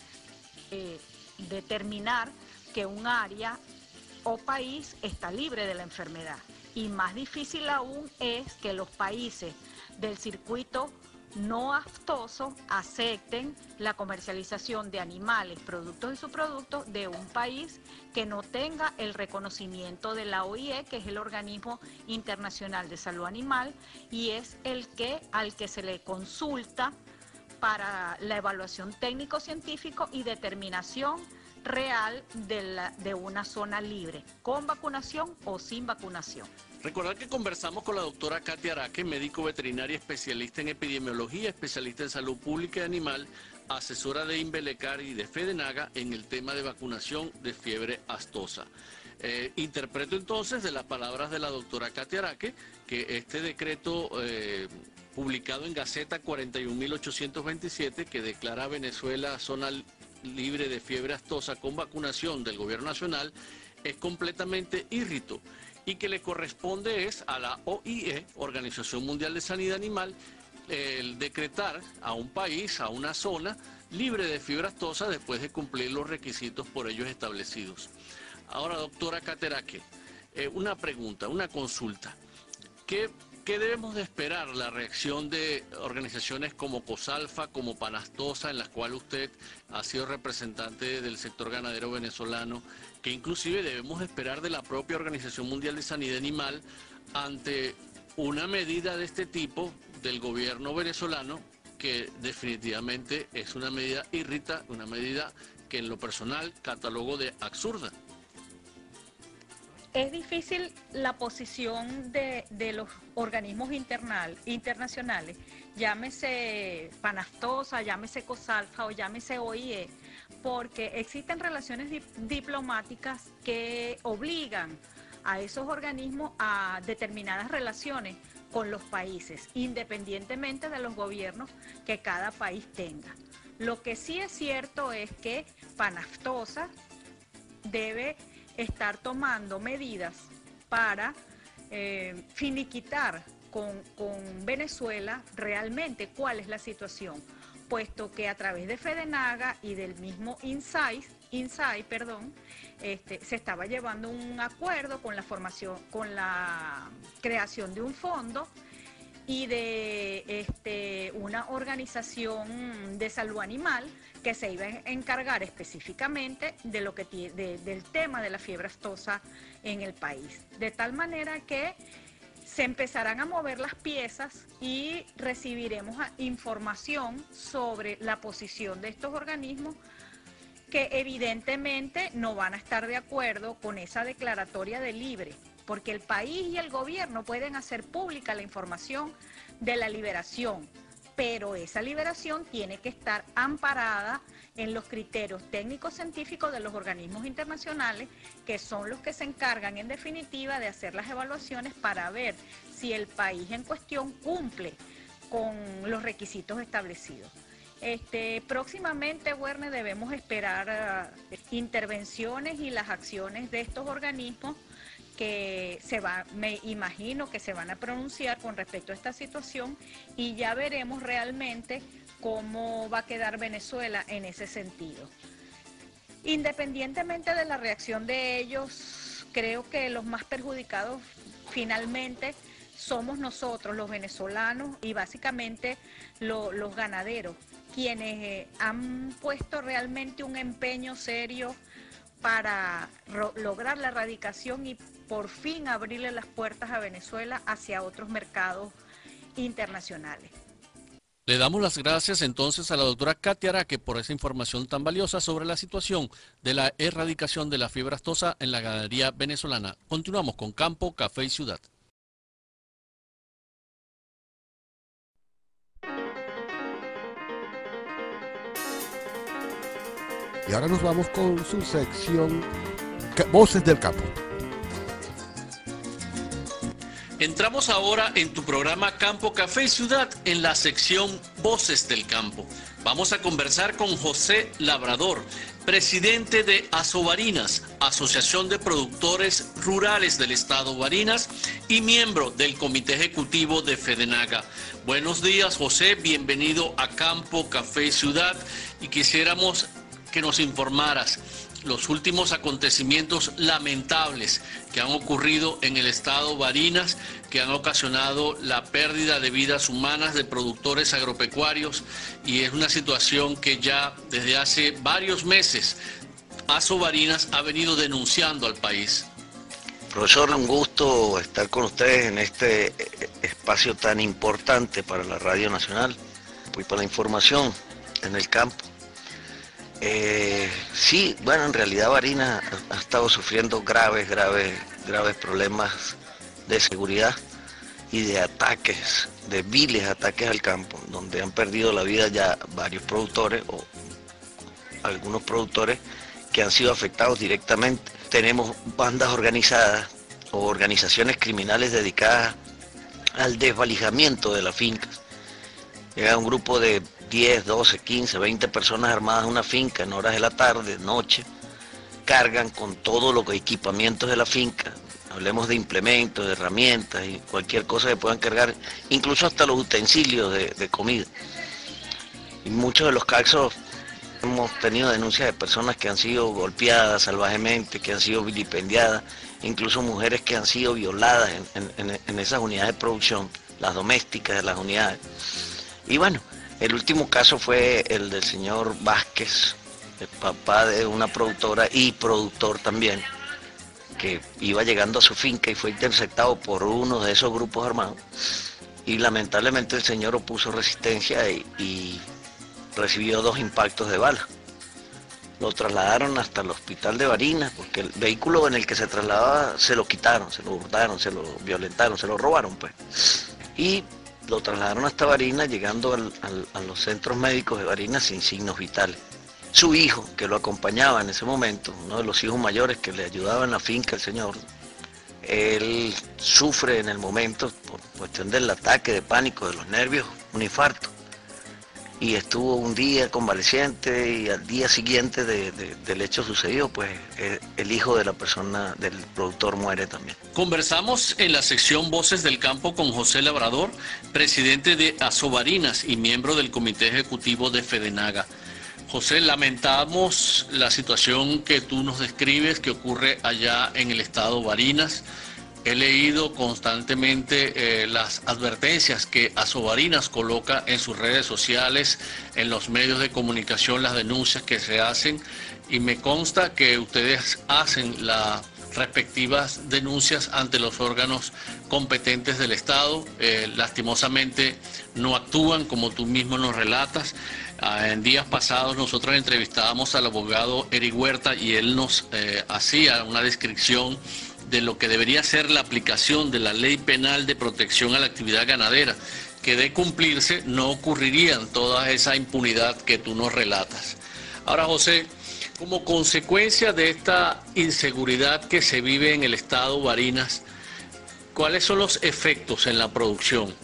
determinar que un área o país está libre de la enfermedad. Y más difícil aún es que los países del circuito no aftoso acepten la comercialización de animales, productos y subproductos de un país que no tenga el reconocimiento de la OIE, que es el Organismo Internacional de Salud Animal, y es al que se le consulta para la evaluación técnico-científico y determinación real de una zona libre, con vacunación o sin vacunación. Recordar que conversamos con la doctora Katia Araque, médico veterinaria especialista en epidemiología, especialista en salud pública y animal, asesora de Inbelecar y de Fedenaga en el tema de vacunación de fiebre aftosa. Interpreto entonces de las palabras de la doctora Katia Araque que este decreto publicado en Gaceta 41.827 que declara a Venezuela zona libre de fiebre aftosa con vacunación del gobierno nacional es completamente írrito y que le corresponde es a la OIE, Organización Mundial de Sanidad Animal, el decretar a un país, a una zona libre de fiebre aftosa después de cumplir los requisitos por ellos establecidos. Ahora, doctora Katia Araque, una pregunta, una consulta. ¿Qué debemos de esperar la reacción de organizaciones como COSALFA, como Panastosa, en las cuales usted ha sido representante del sector ganadero venezolano, que inclusive debemos esperar de la propia Organización Mundial de Sanidad Animal ante una medida de este tipo del gobierno venezolano, que definitivamente es una medida irrita, una medida que en lo personal catalogo de absurda? Es difícil la posición de los organismos internacionales, llámese Panastosa, llámese COSALFA o llámese OIE, porque existen relaciones diplomáticas que obligan a esos organismos a determinadas relaciones con los países, independientemente de los gobiernos que cada país tenga. Lo que sí es cierto es que Panastosa debe estar tomando medidas para finiquitar con Venezuela realmente cuál es la situación, puesto que a través de Fedenaga y del mismo INSAI, se estaba llevando un acuerdo con la creación de un fondo y de una organización de salud animal que se iba a encargar específicamente de del tema de la fiebre aftosa en el país. De tal manera que se empezarán a mover las piezas y recibiremos información sobre la posición de estos organismos que evidentemente no van a estar de acuerdo con esa declaratoria de libre, porque el país y el gobierno pueden hacer pública la información de la liberación, pero esa liberación tiene que estar amparada en los criterios técnicos científicos de los organismos internacionales, que son los que se encargan en definitiva de hacer las evaluaciones para ver si el país en cuestión cumple con los requisitos establecidos. Próximamente, Werner, debemos esperar intervenciones y las acciones de estos organismos que me imagino que se van a pronunciar con respecto a esta situación, y ya veremos realmente cómo va a quedar Venezuela en ese sentido. Independientemente de la reacción de ellos, creo que los más perjudicados finalmente somos nosotros, los venezolanos, y básicamente los ganaderos, quienes han puesto realmente un empeño serio para lograr la erradicación y por fin abrirle las puertas a Venezuela hacia otros mercados internacionales. Le damos las gracias entonces a la doctora Katia Araque por esa información tan valiosa sobre la situación de la erradicación de la fiebre aftosa en la ganadería venezolana. Continuamos con Campo, Café y Ciudad. Y ahora nos vamos con su sección Voces del Campo. Entramos ahora en tu programa Campo, Café y Ciudad en la sección Voces del Campo. Vamos a conversar con José Labrador, presidente de Asobarinas, Asociación de Productores Rurales del Estado Barinas y miembro del Comité Ejecutivo de FEDENAGA. Buenos días, José, bienvenido a Campo, Café y Ciudad, y quisiéramos que nos informaras los últimos acontecimientos lamentables que han ocurrido en el estado Barinas, que han ocasionado la pérdida de vidas humanas de productores agropecuarios, y es una situación que ya desde hace varios meses Asobarinas ha venido denunciando al país. Profesor, un gusto estar con ustedes en este espacio tan importante para la Radio Nacional y para la información en el campo. Sí, bueno, en realidad Barinas ha estado sufriendo graves problemas de seguridad y de ataques, de viles ataques al campo, donde han perdido la vida ya varios productores o algunos productores que han sido afectados directamente. Tenemos bandas organizadas o organizaciones criminales dedicadas al desvalijamiento de las fincas. Llega un grupo de 10, 12, 15, 20 personas armadas en una finca en horas de la tarde, noche, cargan con todo lo que equipamientos de la finca, hablemos de implementos, de herramientas y cualquier cosa que puedan cargar, incluso hasta los utensilios de comida. Y muchos de los casos hemos tenido denuncias de personas que han sido golpeadas salvajemente, que han sido vilipendiadas, incluso mujeres que han sido violadas en esas unidades de producción, las domésticas de las unidades. Y bueno, el último caso fue el del señor Vázquez, el papá de una productora y productor también, que iba llegando a su finca y fue interceptado por uno de esos grupos armados. Y lamentablemente el señor opuso resistencia y recibió 2 impactos de bala. Lo trasladaron hasta el hospital de Barinas, porque el vehículo en el que se trasladaba se lo quitaron, se lo hurtaron, se lo violentaron, se lo robaron pues. Y lo trasladaron hasta Barinas, llegando a los centros médicos de Barinas sin signos vitales. Su hijo, que lo acompañaba en ese momento, uno de los hijos mayores que le ayudaba en la finca al señor, él sufre en el momento, por cuestión del ataque de pánico, de los nervios, un infarto. Y estuvo un día convaleciente, y al día siguiente del hecho sucedido, pues el hijo de la persona, del productor, muere también. Conversamos en la sección Voces del Campo con José Labrador, presidente de Asobarinas y miembro del Comité Ejecutivo de FEDENAGA. José, lamentamos la situación que tú nos describes que ocurre allá en el estado Barinas. He leído constantemente las advertencias que Asobarinas coloca en sus redes sociales, en los medios de comunicación, las denuncias que se hacen, y me consta que ustedes hacen las respectivas denuncias ante los órganos competentes del Estado. Lastimosamente no actúan como tú mismo nos relatas. En días pasados nosotros entrevistábamos al abogado Eric Huerta y él nos hacía una descripción de lo que debería ser la aplicación de la Ley Penal de Protección a la Actividad Ganadera, que de cumplirse no ocurrirían toda esa impunidad que tú nos relatas. Ahora, José, como consecuencia de esta inseguridad que se vive en el estado Barinas, ¿cuáles son los efectos en la producción?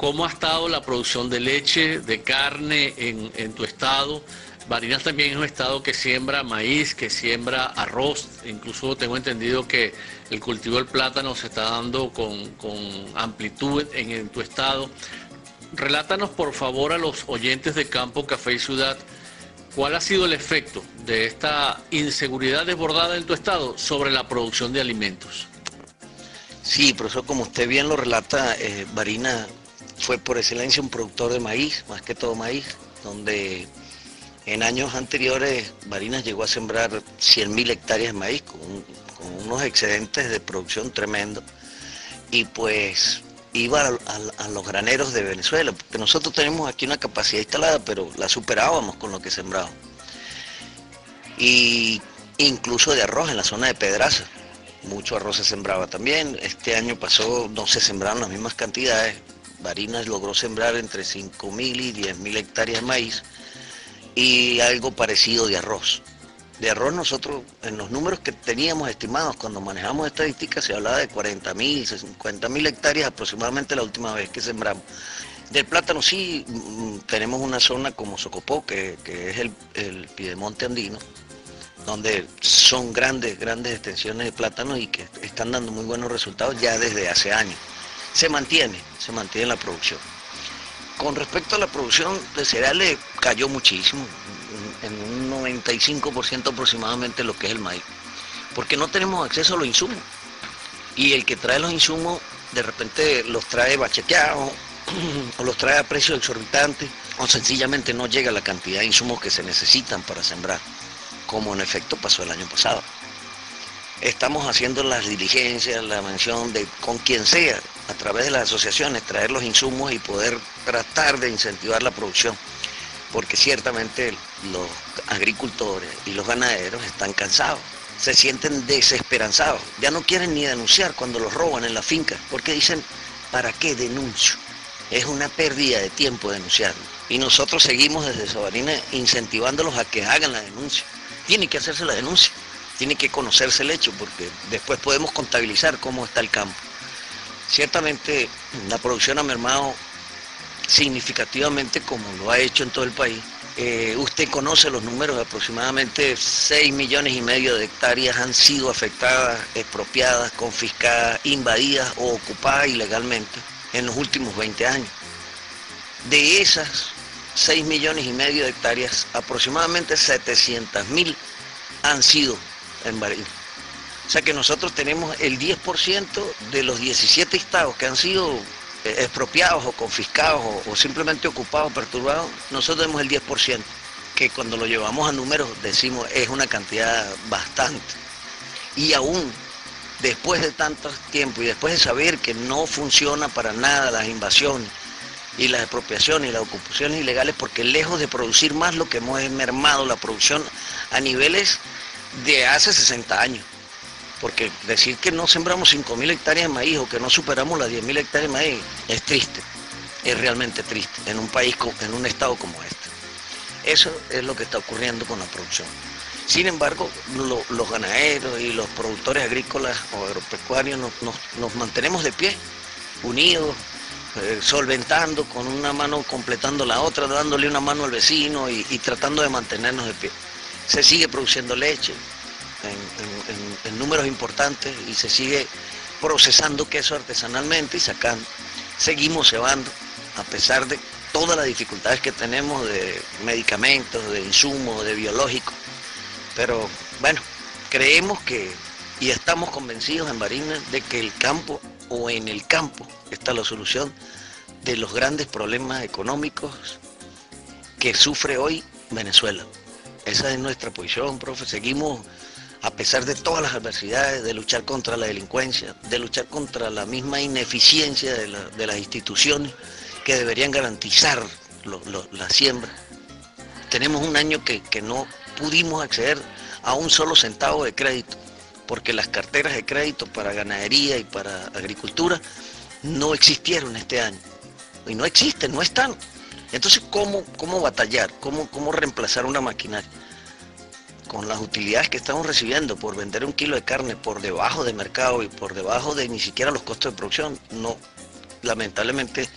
¿Cómo ha estado la producción de leche, de carne en tu estado? Barinas también es un estado que siembra maíz, que siembra arroz, incluso tengo entendido que el cultivo del plátano se está dando con amplitud en tu estado. Relátanos por favor a los oyentes de Campo, Café y Ciudad, ¿cuál ha sido el efecto de esta inseguridad desbordada en tu estado sobre la producción de alimentos? Sí, profesor, como usted bien lo relata, Barinas fue por excelencia un productor de maíz, más que todo maíz, donde en años anteriores Barinas llegó a sembrar 100.000 hectáreas de maíz con unos excedentes de producción tremendo, y pues iba a los graneros de Venezuela, porque nosotros tenemos aquí una capacidad instalada, pero la superábamos con lo que sembrábamos. Y incluso de arroz en la zona de Pedraza, mucho arroz se sembraba también. Este año pasó, no se sembraron las mismas cantidades. Barinas logró sembrar entre 5.000 y 10.000 hectáreas de maíz y algo parecido de arroz. De arroz nosotros, en los números que teníamos estimados cuando manejamos estadísticas, se hablaba de 40.000, 50.000 hectáreas aproximadamente la última vez que sembramos. Del plátano sí, tenemos una zona como Socopó, que es el Piedemonte andino, donde son grandes extensiones de plátano y que están dando muy buenos resultados ya desde hace años. Se mantiene la producción. Con respecto a la producción de cereales, cayó muchísimo, en un 95% aproximadamente lo que es el maíz, porque no tenemos acceso a los insumos, y el que trae los insumos de repente los trae bacheteados, o los trae a precios exorbitantes, o sencillamente no llega la cantidad de insumos que se necesitan para sembrar, como en efecto pasó el año pasado. Estamos haciendo las diligencias, la mención de con quien sea, a través de las asociaciones, traer los insumos y poder tratar de incentivar la producción, porque ciertamente los agricultores y los ganaderos están cansados, se sienten desesperanzados, ya no quieren ni denunciar cuando los roban en la finca, porque dicen, ¿para qué denuncio? Es una pérdida de tiempo denunciarlo. Y nosotros seguimos desde Sabarina incentivándolos a que hagan la denuncia. Tiene que hacerse la denuncia, tiene que conocerse el hecho, porque después podemos contabilizar cómo está el campo. Ciertamente la producción ha mermado significativamente, como lo ha hecho en todo el país. Usted conoce los números, aproximadamente 6,5 millones de hectáreas han sido afectadas, expropiadas, confiscadas, invadidas o ocupadas ilegalmente en los últimos 20 años. De esas 6,5 millones de hectáreas, aproximadamente 700.000 han sido en Barinas. O sea que nosotros tenemos el 10% de los 17 estados que han sido expropiados o confiscados o simplemente ocupados, perturbados. Nosotros tenemos el 10%, que cuando lo llevamos a números decimos es una cantidad bastante. Y aún después de tanto tiempo y después de saber que no funciona para nada las invasiones y las expropiaciones y las ocupaciones ilegales, porque lejos de producir más, lo que hemos es mermado la producción a niveles de hace 60 años. Porque decir que no sembramos 5.000 hectáreas de maíz o que no superamos las 10.000 hectáreas de maíz es triste, es realmente triste en un país, en un estado como este. Eso es lo que está ocurriendo con la producción. Sin embargo, los ganaderos y los productores agrícolas o agropecuarios nos mantenemos de pie, unidos, solventando con una mano, completando la otra, dándole una mano al vecino y tratando de mantenernos de pie. Se sigue produciendo leche en números importantes y se sigue procesando queso artesanalmente y sacando. Seguimos cebando, a pesar de todas las dificultades que tenemos de medicamentos, de insumos, de biológicos. Pero bueno, creemos que y estamos convencidos en Barinas de que el campo o en el campo está la solución de los grandes problemas económicos que sufre hoy Venezuela. Esa es nuestra posición, profe. Seguimos, a pesar de todas las adversidades, de luchar contra la delincuencia, de luchar contra la misma ineficiencia de las instituciones que deberían garantizar la siembra. Tenemos un año que no pudimos acceder a un solo centavo de crédito, porque las carteras de crédito para ganadería y para agricultura no existieron este año. Y no existen, no están. Entonces, ¿cómo batallar? ¿Cómo reemplazar una maquinaria? Con las utilidades que estamos recibiendo por vender 1 kilo de carne por debajo de mercado y por debajo de ni siquiera los costos de producción, no, lamentablemente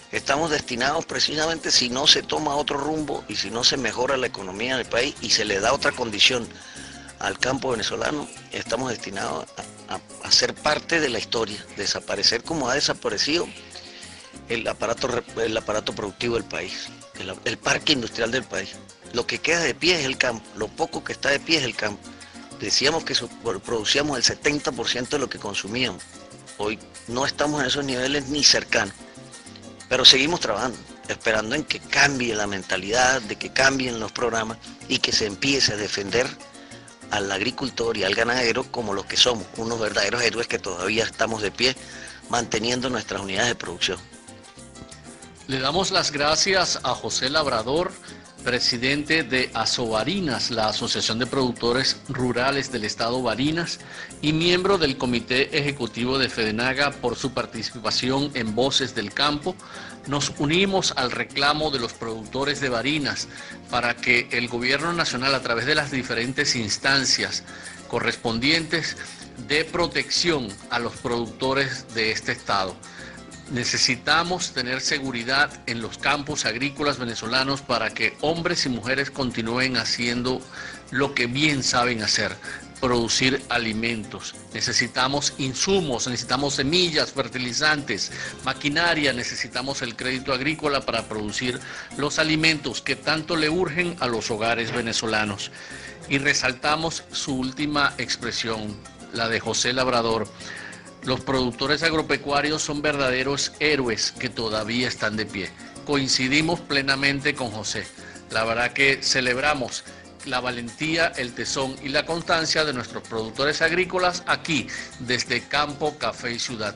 Estamos destinados precisamente, si no se toma otro rumbo y si no se mejora la economía del país y se le da otra condición al campo venezolano, estamos destinados a ser parte de la historia, desaparecer como ha desaparecido el aparato productivo del país, el parque industrial del país. Lo que queda de pie es el campo, lo poco que está de pie es el campo. Decíamos que producíamos el 70% de lo que consumíamos. Hoy no estamos en esos niveles ni cercanos, pero seguimos trabajando, esperando en que cambie la mentalidad, de que cambien los programas y que se empiece a defender al agricultor y al ganadero como los que somos, unos verdaderos héroes que todavía estamos de pie, manteniendo nuestras unidades de producción. Le damos las gracias a José Labrador, presidente de Asobarinas, la Asociación de Productores Rurales del Estado Barinas, y miembro del Comité Ejecutivo de FEDENAGA, por su participación en Voces del Campo. Nos unimos al reclamo de los productores de Barinas para que el Gobierno Nacional, a través de las diferentes instancias correspondientes, dé protección a los productores de este estado. Necesitamos tener seguridad en los campos agrícolas venezolanos para que hombres y mujeres continúen haciendo lo que bien saben hacer, producir alimentos. Necesitamos insumos, necesitamos semillas, fertilizantes, maquinaria, necesitamos el crédito agrícola para producir los alimentos que tanto le urgen a los hogares venezolanos. Y resaltamos su última expresión, la de José Labrador. Los productores agropecuarios son verdaderos héroes que todavía están de pie. Coincidimos plenamente con José. La verdad que celebramos la valentía, el tesón y la constancia de nuestros productores agrícolas aquí, desde Campo, Café y Ciudad.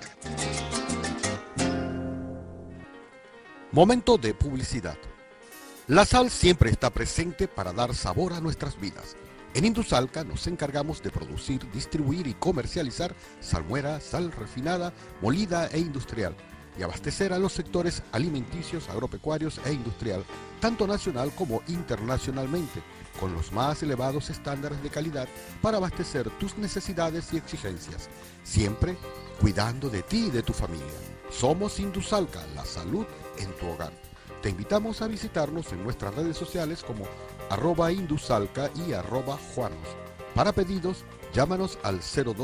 Momento de publicidad. La sal siempre está presente para dar sabor a nuestras vidas. En Indusalca nos encargamos de producir, distribuir y comercializar salmuera, sal refinada, molida e industrial, y abastecer a los sectores alimenticios, agropecuarios e industrial, tanto nacional como internacionalmente, con los más elevados estándares de calidad para abastecer tus necesidades y exigencias, siempre cuidando de ti y de tu familia. Somos Indusalca, la salud en tu hogar. Te invitamos a visitarnos en nuestras redes sociales como @Indusalca y @Juanos. Para pedidos, llámanos al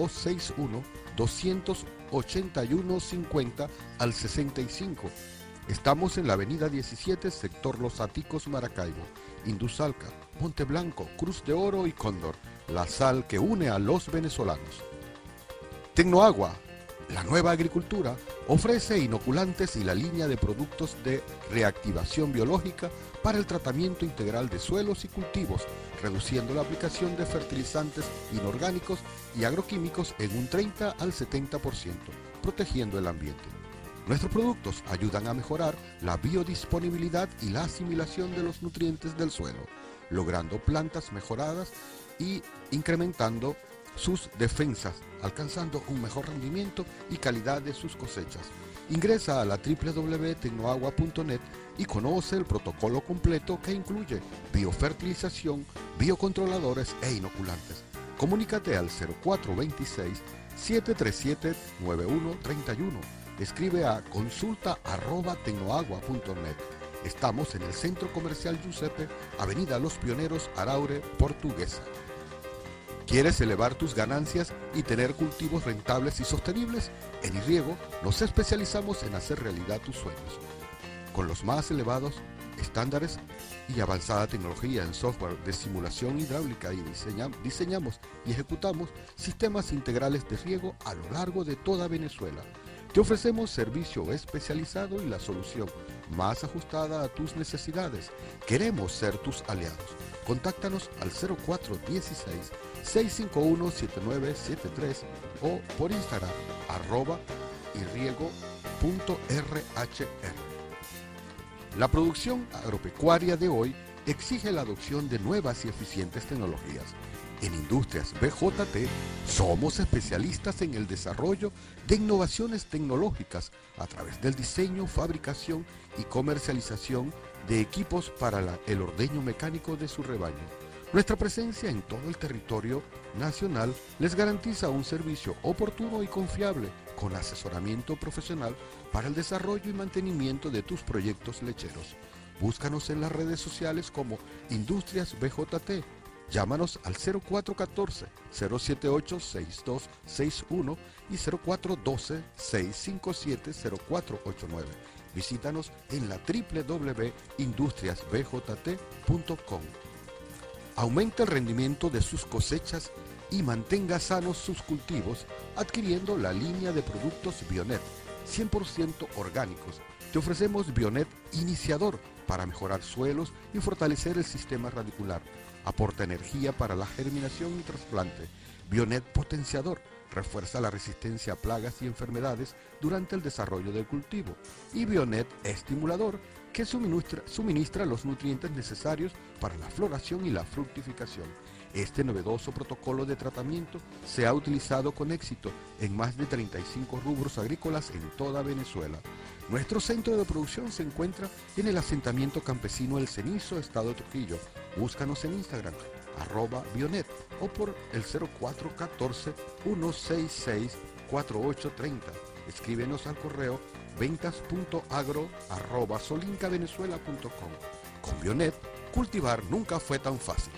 0261-281-50 al 65. Estamos en la avenida 17, sector Los Aticos, Maracaibo. Indusalca, Monte Blanco, Cruz de Oro y Cóndor, la sal que une a los venezolanos. Tecnoagua, la nueva agricultura, ofrece inoculantes y la línea de productos de reactivación biológica para el tratamiento integral de suelos y cultivos, reduciendo la aplicación de fertilizantes inorgánicos y agroquímicos en un 30 al 70%, protegiendo el ambiente. Nuestros productos ayudan a mejorar la biodisponibilidad y la asimilación de los nutrientes del suelo, logrando plantas mejoradas y incrementando sus defensas, alcanzando un mejor rendimiento y calidad de sus cosechas. Ingresa a la www.tecnoagua.net y conoce el protocolo completo que incluye biofertilización, biocontroladores e inoculantes. Comunícate al 0426-737-9131. Escribe a consulta@tecnoagua.net. Estamos en el Centro Comercial Giuseppe, Avenida Los Pioneros, Araure, Portuguesa. ¿Quieres elevar tus ganancias y tener cultivos rentables y sostenibles? En Irriego nos especializamos en hacer realidad tus sueños. Con los más elevados estándares y avanzada tecnología en software de simulación hidráulica, y diseñamos y ejecutamos sistemas integrales de riego a lo largo de toda Venezuela. Te ofrecemos servicio especializado y la solución más ajustada a tus necesidades. Queremos ser tus aliados. Contáctanos al 0416-651-7973 o por Instagram @irriego.rhr. La producción agropecuaria de hoy exige la adopción de nuevas y eficientes tecnologías. En Industrias BJT somos especialistas en el desarrollo de innovaciones tecnológicas a través del diseño, fabricación y comercialización de equipos para el ordeño mecánico de su rebaño. Nuestra presencia en todo el territorio nacional les garantiza un servicio oportuno y confiable, con asesoramiento profesional para el desarrollo y mantenimiento de tus proyectos lecheros. Búscanos en las redes sociales como Industrias BJT. Llámanos al 0414-078-6261 y 0412-657-0489. Visítanos en la www.industriasbjt.com. Aumenta el rendimiento de sus cosechas y mantenga sanos sus cultivos adquiriendo la línea de productos Bionet, 100% orgánicos. Te ofrecemos Bionet Iniciador para mejorar suelos y fortalecer el sistema radicular. Aporta energía para la germinación y trasplante. Bionet Potenciador refuerza la resistencia a plagas y enfermedades durante el desarrollo del cultivo. Y Bionet Estimulador, que suministra los nutrientes necesarios para la floración y la fructificación. Este novedoso protocolo de tratamiento se ha utilizado con éxito en más de 35 rubros agrícolas en toda Venezuela. Nuestro centro de producción se encuentra en el asentamiento campesino El Cenizo, Estado Trujillo. Búscanos en Instagram, @Bionet, o por el 0414-166-4830. Escríbenos al correo ventas.agro@solincavenezuela.com. Con Bionet, cultivar nunca fue tan fácil.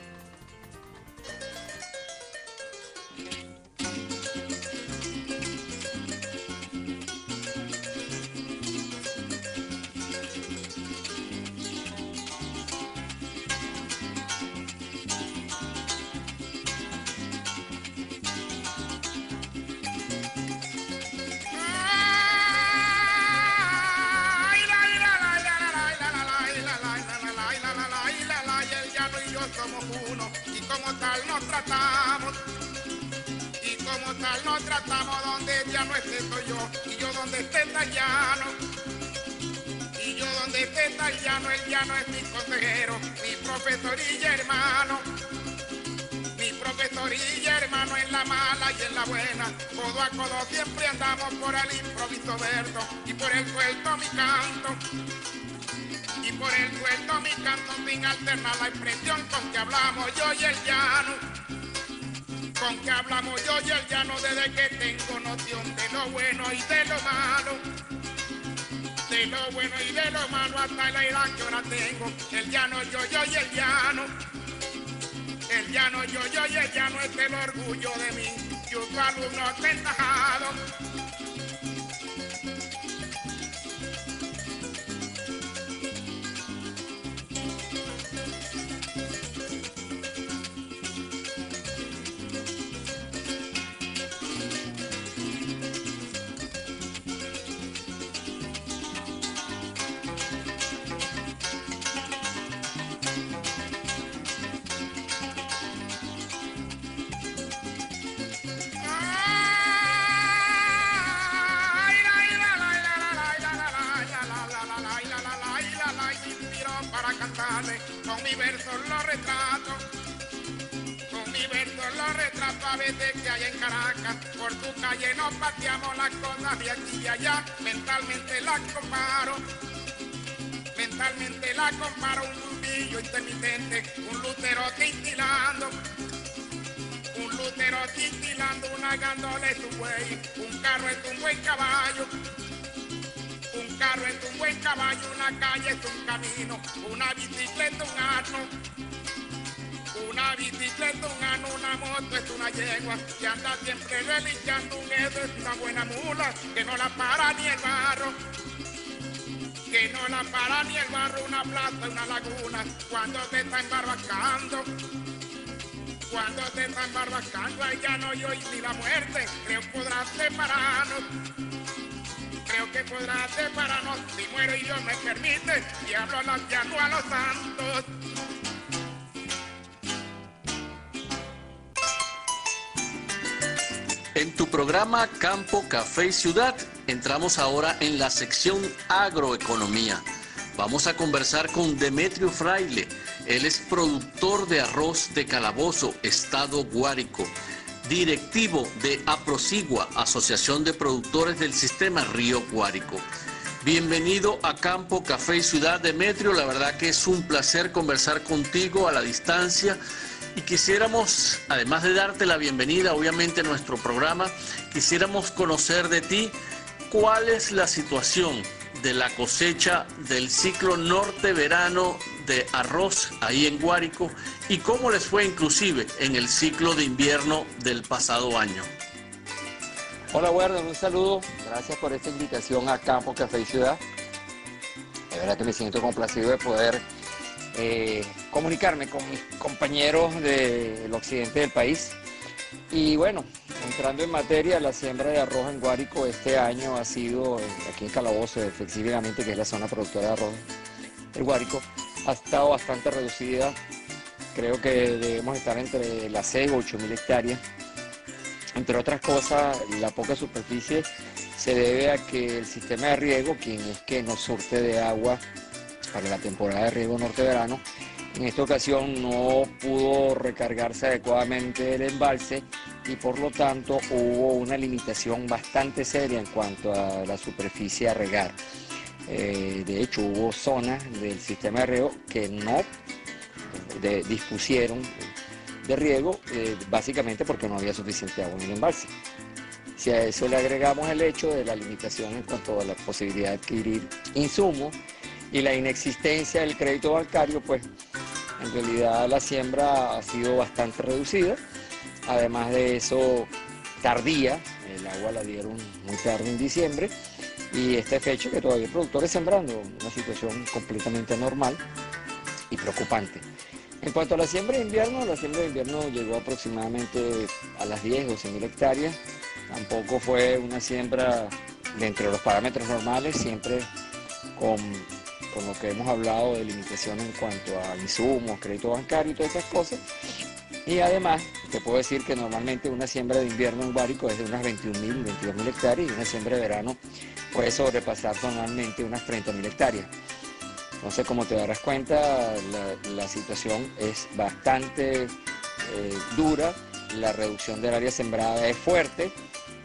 Somos uno y como tal nos tratamos, y como tal nos tratamos. Donde ya no esté estoy yo, y yo donde esté está el llano, y yo donde esté está el llano es mi consejero, mi profesor y hermano, mi profesor y hermano en la mala y en la buena, codo a codo siempre andamos por el improviso verso, y por el suelto mi canto. Y por el suelto mi canto sin alternar la expresión con que hablamos yo y el llano. Con que hablamos yo y el llano desde que tengo noción de lo bueno y de lo malo. De lo bueno y de lo malo hasta la edad que ahora tengo. El llano yo y el llano. El llano yo y el llano es el orgullo de mí. Yo soy alumno aventajado. Con mi verso lo retrato, con mi verso lo retrato a veces que hay en Caracas. Por tu calle nos pateamos las cosas de aquí y allá, mentalmente las comparo. Mentalmente la comparo, un lumbillo intermitente, un lutero titilando. Un lutero titilando, una gandola es un buey, un carro es un buen caballo. Un carro es un buen caballo, una calle es un camino, una bicicleta un asno. Una bicicleta un asno, una moto es una yegua, que anda siempre relinchando. Un edo es una buena mula, que no la para ni el barro. Que no la para ni el barro, una plaza, una laguna, cuando te está embarbacando. Cuando te está embarbacando, ahí ya no yo y la muerte, creo que podrás separarnos. Creo que podrás separarnos si muero y Dios me permite, y hablo a los llanos a los santos. En tu programa Campo, Café y Ciudad, entramos ahora en la sección Agroeconomía. Vamos a conversar con Demetrio Fraile. Él es productor de arroz de Calabozo, Estado Guárico. Directivo de Aprosigua, Asociación de Productores del Sistema Río Guárico. Bienvenido a Campo, Café y Ciudad, Demetrio. La verdad que es un placer conversar contigo a la distancia Y quisiéramos, además de darte la bienvenida, obviamente, a nuestro programa, quisiéramos conocer de ti cuál es la situación de la cosecha del ciclo norte-verano de arroz ahí en Guárico y cómo les fue inclusive en el ciclo de invierno del pasado año. Hola Werner, un saludo, gracias por esta invitación a Campo Café y Ciudad. De verdad que me siento complacido de poder comunicarme con mis compañeros del occidente del país. Y bueno, entrando en materia, la siembra de arroz en Guárico este año ha sido, aquí en Calabozo específicamente, que es la zona productora de arroz del Guárico, ha estado bastante reducida. Creo que debemos estar entre las 6 o 8 mil hectáreas. Entre otras cosas, la poca superficie se debe a que el sistema de riego, quien es que nos surte de agua para la temporada de riego norte-verano, en esta ocasión no pudo recargarse adecuadamente el embalse y por lo tanto hubo una limitación bastante seria en cuanto a la superficie a regar. De hecho, hubo zonas del sistema de riego que no dispusieron de riego, básicamente porque no había suficiente agua en el embalse. Si a eso le agregamos el hecho de la limitación en cuanto a la posibilidad de adquirir insumos y la inexistencia del crédito bancario, pues en realidad la siembra ha sido bastante reducida. Además de eso, tardía, el agua la dieron muy tarde en diciembre y esta fecha que todavía el productor es sembrando, una situación completamente anormal y preocupante. En cuanto a la siembra de invierno llegó aproximadamente a las 10 o 12 mil hectáreas. Tampoco fue una siembra de entre los parámetros normales, siempre con lo que hemos hablado de limitaciones en cuanto a insumos, crédito bancario y todas esas cosas. Y además, te puedo decir que normalmente una siembra de invierno en Guárico es de unas 21.000, 22.000 hectáreas y una siembra de verano puede sobrepasar normalmente unas 30.000 hectáreas. Entonces, como te darás cuenta, la situación es bastante dura, la reducción del área sembrada es fuerte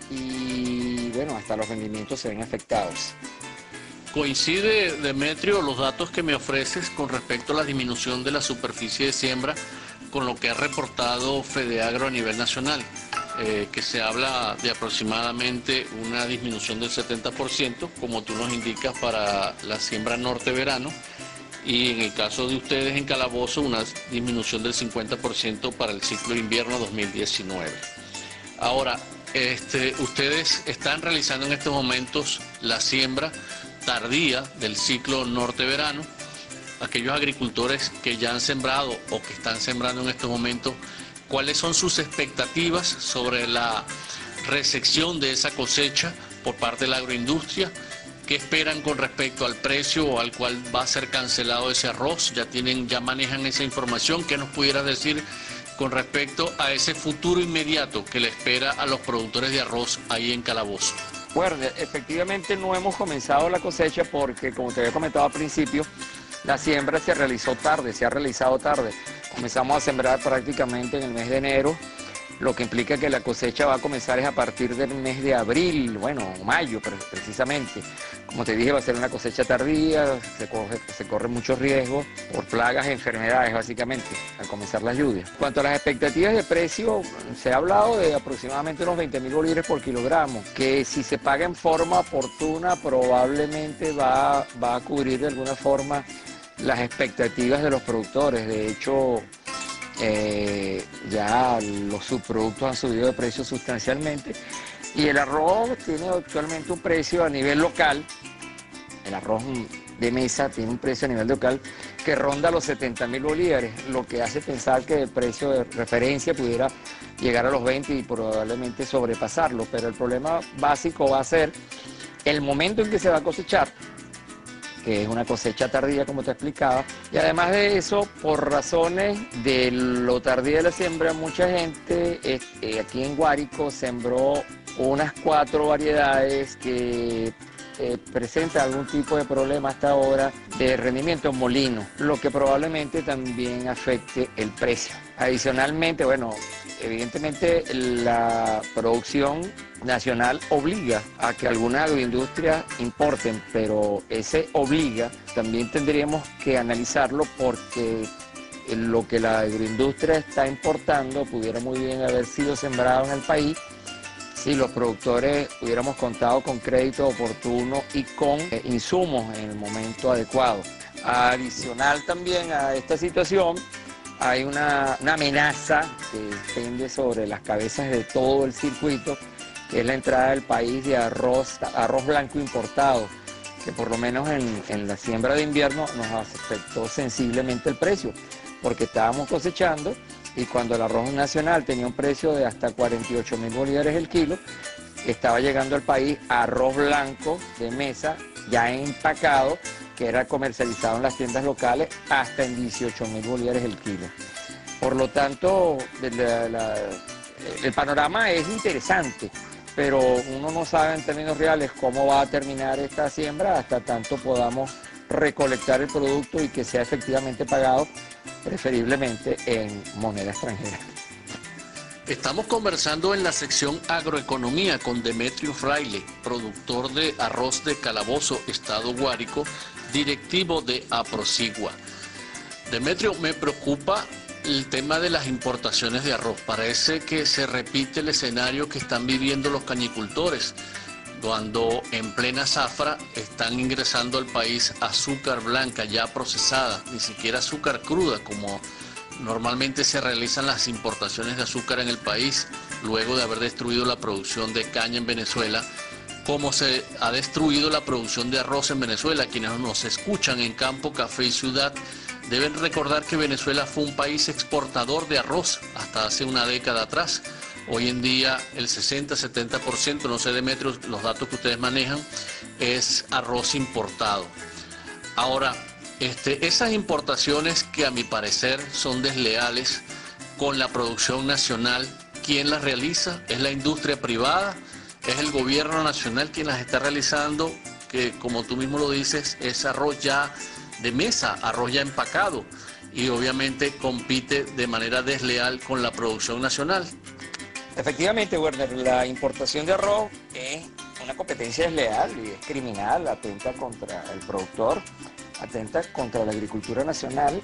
y bueno, hasta los rendimientos se ven afectados. ¿Coincide, Demetrio, los datos que me ofreces con respecto a la disminución de la superficie de siembra con lo que ha reportado Fedeagro a nivel nacional? Que se habla de aproximadamente una disminución del 70%, como tú nos indicas, para la siembra norte-verano, y en el caso de ustedes en Calabozo, una disminución del 50% para el ciclo de invierno 2019. Ahora, ustedes están realizando en estos momentos la siembra tardía del ciclo norte-verano. Aquellos agricultores que ya han sembrado o que están sembrando en estos momentos, ¿cuáles son sus expectativas sobre la recepción de esa cosecha por parte de la agroindustria? ¿Qué esperan con respecto al precio al cual va a ser cancelado ese arroz? ¿Ya manejan esa información? ¿Qué nos pudieras decir con respecto a ese futuro inmediato que le espera a los productores de arroz ahí en Calabozo? Bueno, efectivamente no hemos comenzado la cosecha porque, como te había comentado al principio, la siembra se ha realizado tarde. Comenzamos a sembrar prácticamente en el mes de enero, lo que implica que la cosecha va a comenzar es a partir del mes de abril, bueno, mayo precisamente. Como te dije, va a ser una cosecha tardía, se corre muchos riesgos por plagas e enfermedades básicamente al comenzar las lluvias. En cuanto a las expectativas de precio, se ha hablado de aproximadamente unos 20.000 bolívares por kilogramo, que si se paga en forma oportuna probablemente va a cubrir de alguna forma las expectativas de los productores. De hecho, ya los subproductos han subido de precio sustancialmente y el arroz tiene actualmente un precio a nivel local, el arroz de mesa tiene un precio a nivel local que ronda los 70.000 bolívares, lo que hace pensar que el precio de referencia pudiera llegar a los 20 y probablemente sobrepasarlo, pero el problema básico va a ser el momento en que se va a cosechar, que es una cosecha tardía, como te explicaba, y además de eso, por razones de lo tardía de la siembra, mucha gente aquí en Guárico sembró unas 4 variedades que presentan algún tipo de problema hasta ahora de rendimiento en molino, lo que probablemente también afecte el precio. Adicionalmente, bueno, evidentemente la producción nacional obliga a que algunas agroindustrias importen, pero ese obliga también tendríamos que analizarlo porque lo que la agroindustria está importando pudiera muy bien haber sido sembrado en el país si los productores hubiéramos contado con crédito oportuno y con insumos en el momento adecuado. Adicional también a esta situación, hay una amenaza que pende sobre las cabezas de todo el circuito, que es la entrada del país de arroz blanco importado, que por lo menos en la siembra de invierno nos afectó sensiblemente el precio, porque estábamos cosechando y cuando el arroz nacional tenía un precio de hasta 48.000 bolívares el kilo, estaba llegando al país arroz blanco de mesa ya empacado, que era comercializado en las tiendas locales hasta en 18.000 bolívares el kilo. Por lo tanto, el panorama es interesante, pero uno no sabe en términos reales cómo va a terminar esta siembra hasta tanto podamos recolectar el producto y que sea efectivamente pagado, preferiblemente en moneda extranjera. Estamos conversando en la sección Agroeconomía con Demetrio Fraile, productor de arroz de Calabozo, Estado Guárico, directivo de Aprosigua. Demetrio, me preocupa el tema de las importaciones de arroz. Parece que se repite el escenario que están viviendo los cañicultores, cuando en plena zafra están ingresando al país azúcar blanca ya procesada, ni siquiera azúcar cruda, como normalmente se realizan las importaciones de azúcar en el país, luego de haber destruido la producción de caña en Venezuela, como se ha destruido la producción de arroz en Venezuela. Quienes nos escuchan en Campo, Café y Ciudad deben recordar que Venezuela fue un país exportador de arroz hasta hace una década atrás. Hoy en día el 60-70%, no sé, Demetrio, los datos que ustedes manejan, es arroz importado. Ahora, esas importaciones que a mi parecer son desleales con la producción nacional, ¿quién las realiza? ¿Es la industria privada? ¿Es el gobierno nacional quien las está realizando? Que como tú mismo lo dices, es arroz ya de mesa, arroz ya empacado, y obviamente compite de manera desleal con la producción nacional. Efectivamente, Werner, la importación de arroz es una competencia desleal y es criminal, atenta contra el productor, atenta contra la agricultura nacional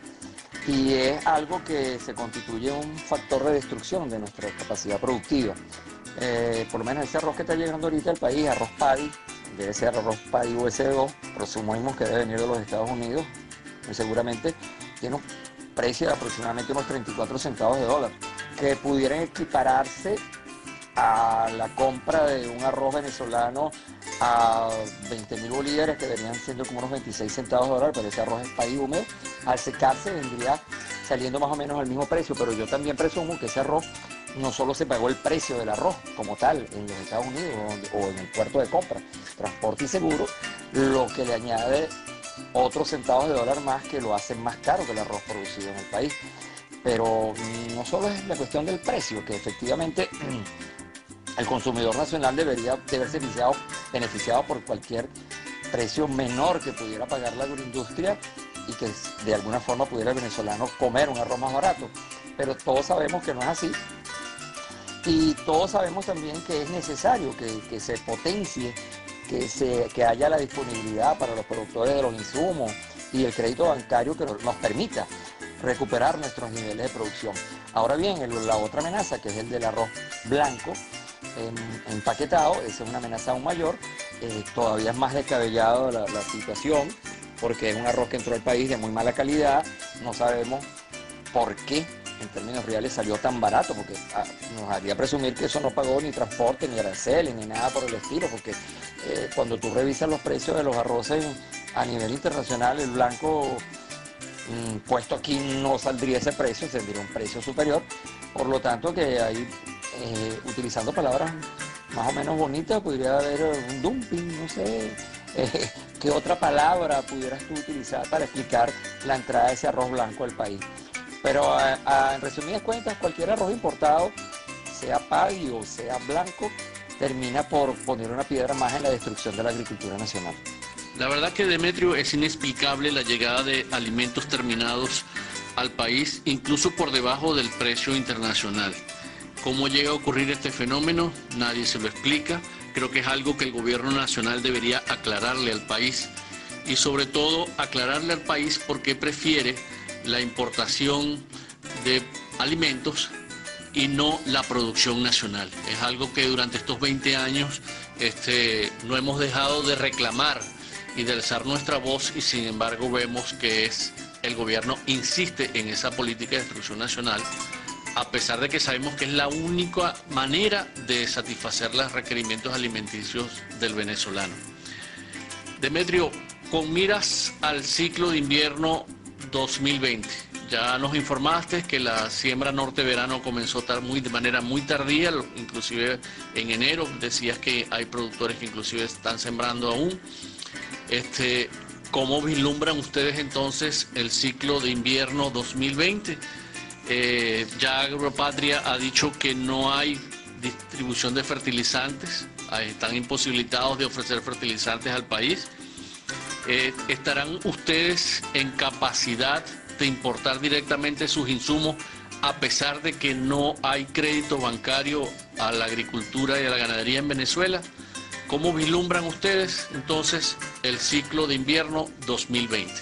y es algo que se constituye un factor de destrucción de nuestra capacidad productiva. Por lo menos ese arroz que está llegando ahorita al país, arroz paddy, debe ser arroz paddy USD2, presumimos que debe venir de los Estados Unidos, y seguramente tiene un precio de aproximadamente unos 34 centavos de dólar, que pudieran equipararse a la compra de un arroz venezolano a 20.000 bolívares, que venían siendo como unos 26 centavos de dólar, pero ese arroz es país húmedo, al secarse vendría saliendo más o menos al mismo precio, pero yo también presumo que ese arroz no solo se pagó el precio del arroz como tal en los Estados Unidos o en el puerto de compra, transporte y seguro, lo que le añade otros centavos de dólar más que lo hacen más caro que el arroz producido en el país. Pero no solo es la cuestión del precio, que efectivamente el consumidor nacional debería verse beneficiado por cualquier precio menor que pudiera pagar la agroindustria y que de alguna forma pudiera el venezolano comer un arroz más barato. Pero todos sabemos que no es así. Y todos sabemos también que es necesario que se potencie, que haya la disponibilidad para los productores de los insumos y el crédito bancario que nos permita recuperar nuestros niveles de producción. Ahora bien, la otra amenaza, que es el del arroz blanco empaquetado, esa es una amenaza aún mayor. Todavía es más descabellado la situación, porque es un arroz que entró al país de muy mala calidad. No sabemos por qué en términos reales salió tan barato, porque nos haría presumir que eso no pagó ni transporte, ni aranceles, ni nada por el estilo, porque cuando tú revisas los precios de los arroces a nivel internacional, el blanco puesto aquí no saldría ese precio, tendría un precio superior. Por lo tanto, que ahí, utilizando palabras más o menos bonitas, podría haber un dumping, no sé. ¿Qué otra palabra pudieras tú utilizar para explicar la entrada de ese arroz blanco al país? Pero en resumidas cuentas, cualquier arroz importado, sea paddy o sea blanco, termina por poner una piedra más en la destrucción de la agricultura nacional. La verdad que, Demetrio, es inexplicable la llegada de alimentos terminados al país, incluso por debajo del precio internacional. ¿Cómo llega a ocurrir este fenómeno? Nadie se lo explica. Creo que es algo que el gobierno nacional debería aclararle al país y sobre todo aclararle al país por qué prefiere la importación de alimentos y no la producción nacional. Es algo que durante estos 20 años no hemos dejado de reclamar y de alzar nuestra voz, y sin embargo vemos que el gobierno insiste en esa política de destrucción nacional, a pesar de que sabemos que es la única manera de satisfacer los requerimientos alimenticios del venezolano. Demetrio, con miras al ciclo de invierno 2020, ya nos informaste que la siembra norte-verano comenzó de manera muy tardía, inclusive en enero decías que hay productores que inclusive están sembrando aún. ¿Cómo vislumbran ustedes entonces el ciclo de invierno 2020? Ya Agropatria ha dicho que no hay distribución de fertilizantes, están imposibilitados de ofrecer fertilizantes al país. ¿Estarán ustedes en capacidad de importar directamente sus insumos a pesar de que no hay crédito bancario a la agricultura y a la ganadería en Venezuela? ¿Cómo vislumbran ustedes entonces el ciclo de invierno 2020?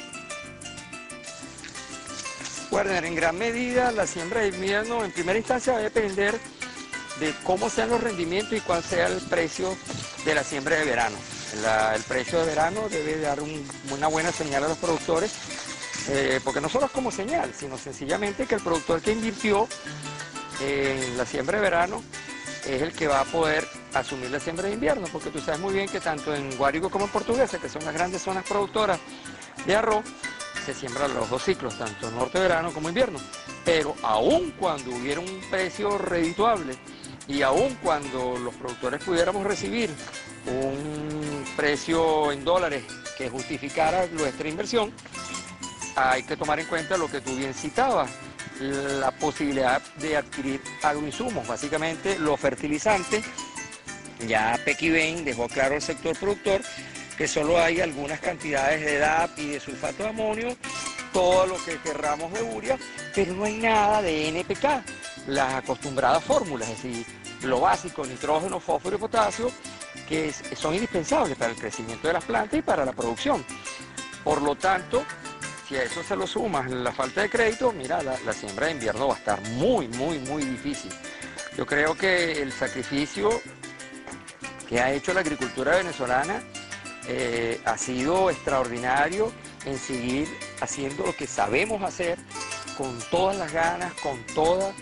Werner, en gran medida la siembra de invierno en primera instancia va a depender de cómo sean los rendimientos y cuál sea el precio de la siembra de verano. El precio de verano debe dar una buena señal a los productores, porque no solo es como señal, sino sencillamente que el productor que invirtió en la siembra de verano es el que va a poder asumir la siembra de invierno, porque tú sabes muy bien que tanto en Guárico como en Portuguesa, que son las grandes zonas productoras de arroz, se siembran los dos ciclos, tanto norte-verano como invierno. Pero aun cuando hubiera un precio redituable y aun cuando los productores pudiéramos recibir un precio en dólares que justificara nuestra inversión, hay que tomar en cuenta lo que tú bien citabas, la posibilidad de adquirir agroinsumos, básicamente los fertilizantes. Ya Pequiven dejó claro al sector productor que solo hay algunas cantidades de DAP y de sulfato de amonio, todo lo que querramos de urea, pero no hay nada de NPK, las acostumbradas fórmulas, es decir, lo básico, nitrógeno, fósforo y potasio, que son indispensables para el crecimiento de las plantas y para la producción. Por lo tanto, si a eso se lo sumas la falta de crédito, mira, la siembra de invierno va a estar muy difícil. Yo creo que el sacrificio que ha hecho la agricultura venezolana ha sido extraordinario en seguir haciendo lo que sabemos hacer con todas las ganas, con toda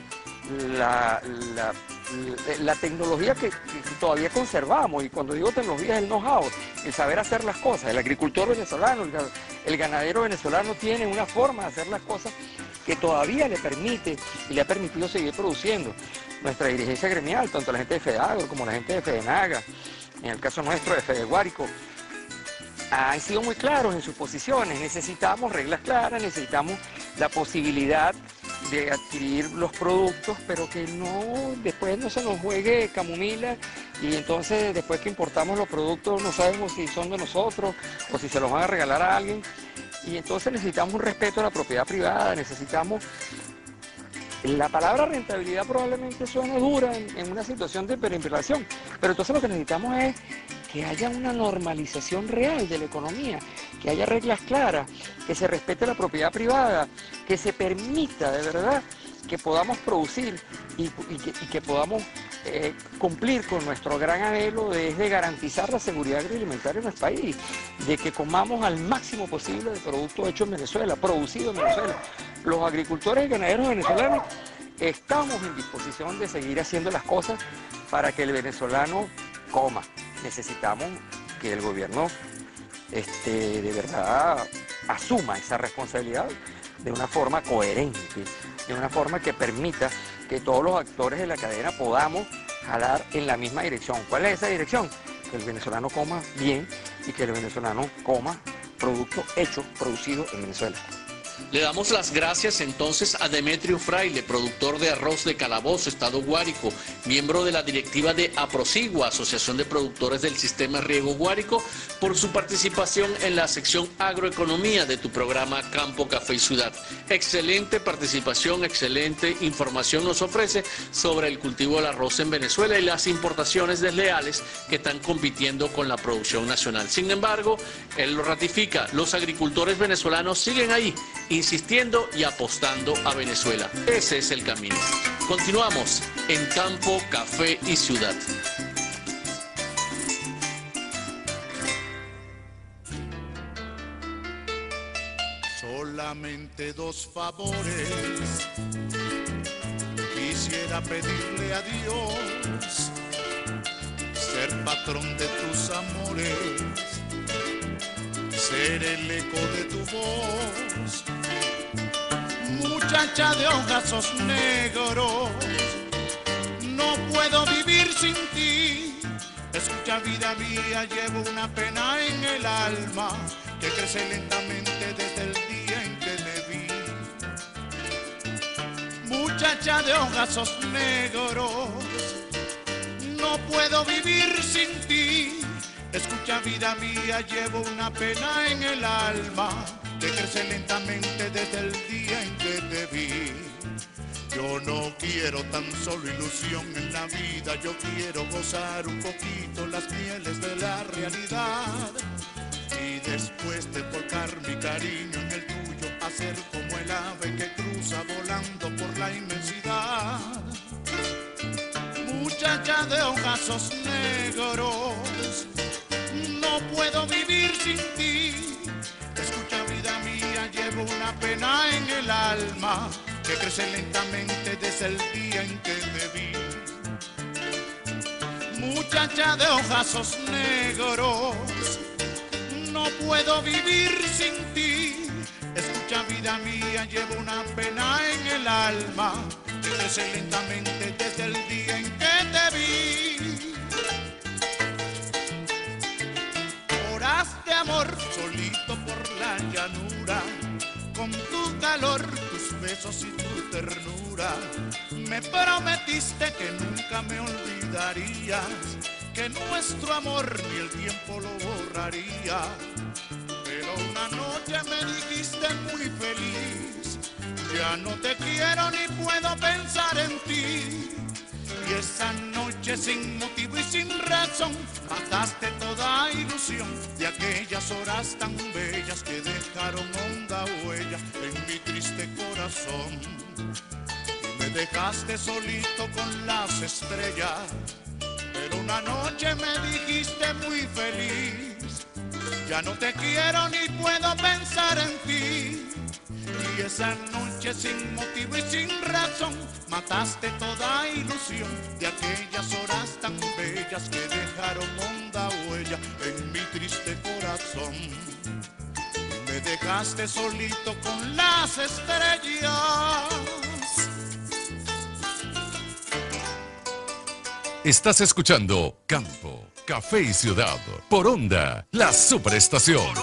la tecnología que todavía conservamos. Y cuando digo tecnología es el know-how, el saber hacer las cosas. El agricultor venezolano, el ganadero venezolano tiene una forma de hacer las cosas que todavía le permite y le ha permitido seguir produciendo. Nuestra dirigencia gremial, tanto la gente de FEDAGRO como la gente de FEDENAGA, en el caso nuestro de Fede Guárico, han sido muy claros en sus posiciones. Necesitamos reglas claras, necesitamos la posibilidad de adquirir los productos, pero que después no se nos juegue camomila y entonces después que importamos los productos no sabemos si son de nosotros o si se los van a regalar a alguien. Y entonces necesitamos un respeto a la propiedad privada, necesitamos... La palabra rentabilidad probablemente suene dura en una situación de hiperinflación, pero entonces lo que necesitamos es que haya una normalización real de la economía, que haya reglas claras, que se respete la propiedad privada, que se permita de verdad que podamos producir y que podamos cumplir con nuestro gran anhelo de garantizar la seguridad agroalimentaria en nuestro país, de que comamos al máximo posible de productos hechos en Venezuela, producidos en Venezuela. Los agricultores y ganaderos venezolanos estamos en disposición de seguir haciendo las cosas para que el venezolano coma. Necesitamos que el gobierno de verdad asuma esa responsabilidad de una forma coherente, de una forma que permita que todos los actores de la cadena podamos jalar en la misma dirección. ¿Cuál es esa dirección? Que el venezolano coma bien y que el venezolano coma productos hechos, producidos en Venezuela. Le damos las gracias entonces a Demetrio Fraile, productor de arroz de Calabozo, Estado Guárico, miembro de la directiva de APROSIGUA, Asociación de Productores del Sistema Riego Guárico, por su participación en la sección Agroeconomía de tu programa Campo, Café y Ciudad. Excelente participación, excelente información nos ofrece sobre el cultivo del arroz en Venezuela y las importaciones desleales que están compitiendo con la producción nacional. Sin embargo, él lo ratifica, los agricultores venezolanos siguen ahí insistiendo y apostando a Venezuela. Ese es el camino. Continuamos en Campo, Café y Ciudad. Solamente dos favores quisiera pedirle a Dios: ser patrón de tus amores, ser el eco de tu voz. Muchacha de ojazos negros, no puedo vivir sin ti. Escucha, vida mía, llevo una pena en el alma que crece lentamente desde el día en que te vi. Muchacha de ojazos negros, no puedo vivir sin ti. Escucha, vida mía, llevo una pena en el alma que crece lentamente desde el día en que te vi. Yo no quiero tan solo ilusión en la vida, yo quiero gozar un poquito las mieles de la realidad. Y después de volcar mi cariño en el tuyo, hacer como el ave que cruza volando por la inmensidad. Muchacha de ojazos negros, no puedo vivir sin ti. Escucha, vida mía, llevo una pena en el alma que crece lentamente desde el día en que te vi. Muchacha de ojazos negros, no puedo vivir sin ti. Escucha, vida mía, llevo una pena en el alma que crece lentamente desde el día en que te vi. Horas de amor solito por la llanura, con tu calor, tus besos y tu ternura. Me prometiste que nunca me olvidarías, que nuestro amor ni el tiempo lo borraría. Pero una noche me dijiste muy feliz: ya no te quiero ni puedo pensar en ti. Y esa noche sin motivo y sin razón mataste toda ilusión de aquellas horas tan bellas que dejaron honda huella en mi triste corazón. Y me dejaste solito con las estrellas, pero una noche me dijiste muy feliz: ya no te quiero ni puedo pensar en ti. Y esa noche sin motivo y sin razón mataste toda ilusión de aquellas horas tan bellas que dejaron honda huella en mi triste corazón. Y me dejaste solito con las estrellas. Estás escuchando Campo, Café y Ciudad por Onda, la superestación.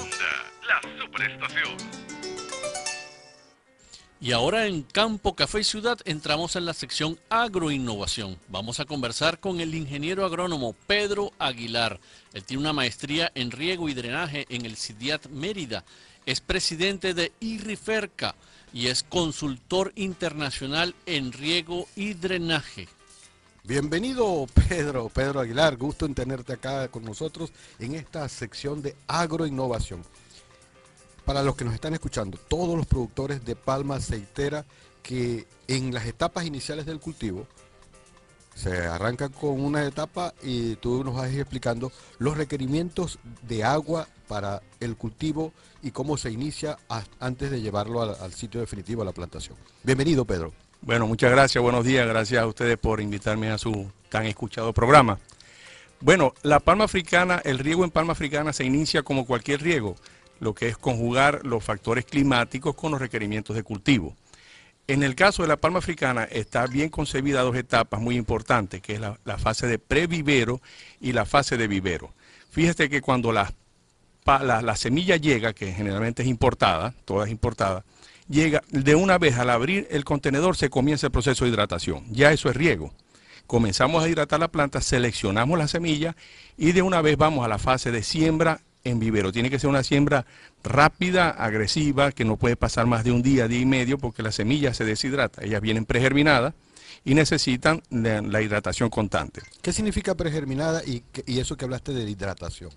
Y ahora en Campo, Café y Ciudad entramos en la sección Agroinnovación. Vamos a conversar con el ingeniero agrónomo Pedro Aguilar. Él tiene una maestría en riego y drenaje en el CIDIAT Mérida. Es presidente de IRRIFERCA y es consultor internacional en riego y drenaje. Bienvenido, Pedro Aguilar, gusto en tenerte acá con nosotros en esta sección de agroinnovación. Para los que nos están escuchando, todos los productores de palma aceitera que en las etapas iniciales del cultivo se arrancan con una etapa y tú nos vas a ir explicando los requerimientos de agua para el cultivo y cómo se inicia antes de llevarlo al sitio definitivo, a la plantación. Bienvenido, Pedro. Bueno, muchas gracias, buenos días, gracias a ustedes por invitarme a su tan escuchado programa. Bueno, la palma africana, el riego en palma africana se inicia como cualquier riego, lo que es conjugar los factores climáticos con los requerimientos de cultivo. En el caso de la palma africana está bien concebida dos etapas muy importantes, que es la fase de previvero y la fase de vivero. Fíjate que cuando la semilla llega, que generalmente es importada, toda es importada, llega de una vez al abrir el contenedor se comienza el proceso de hidratación. Ya eso es riego. Comenzamos a hidratar la planta, seleccionamos la semilla y de una vez vamos a la fase de siembra en vivero. Tiene que ser una siembra rápida, agresiva, que no puede pasar más de un día y medio porque la semilla se deshidrata. Ellas vienen pregerminadas y necesitan la hidratación constante. ¿Qué significa pregerminada y eso que hablaste de hidratación?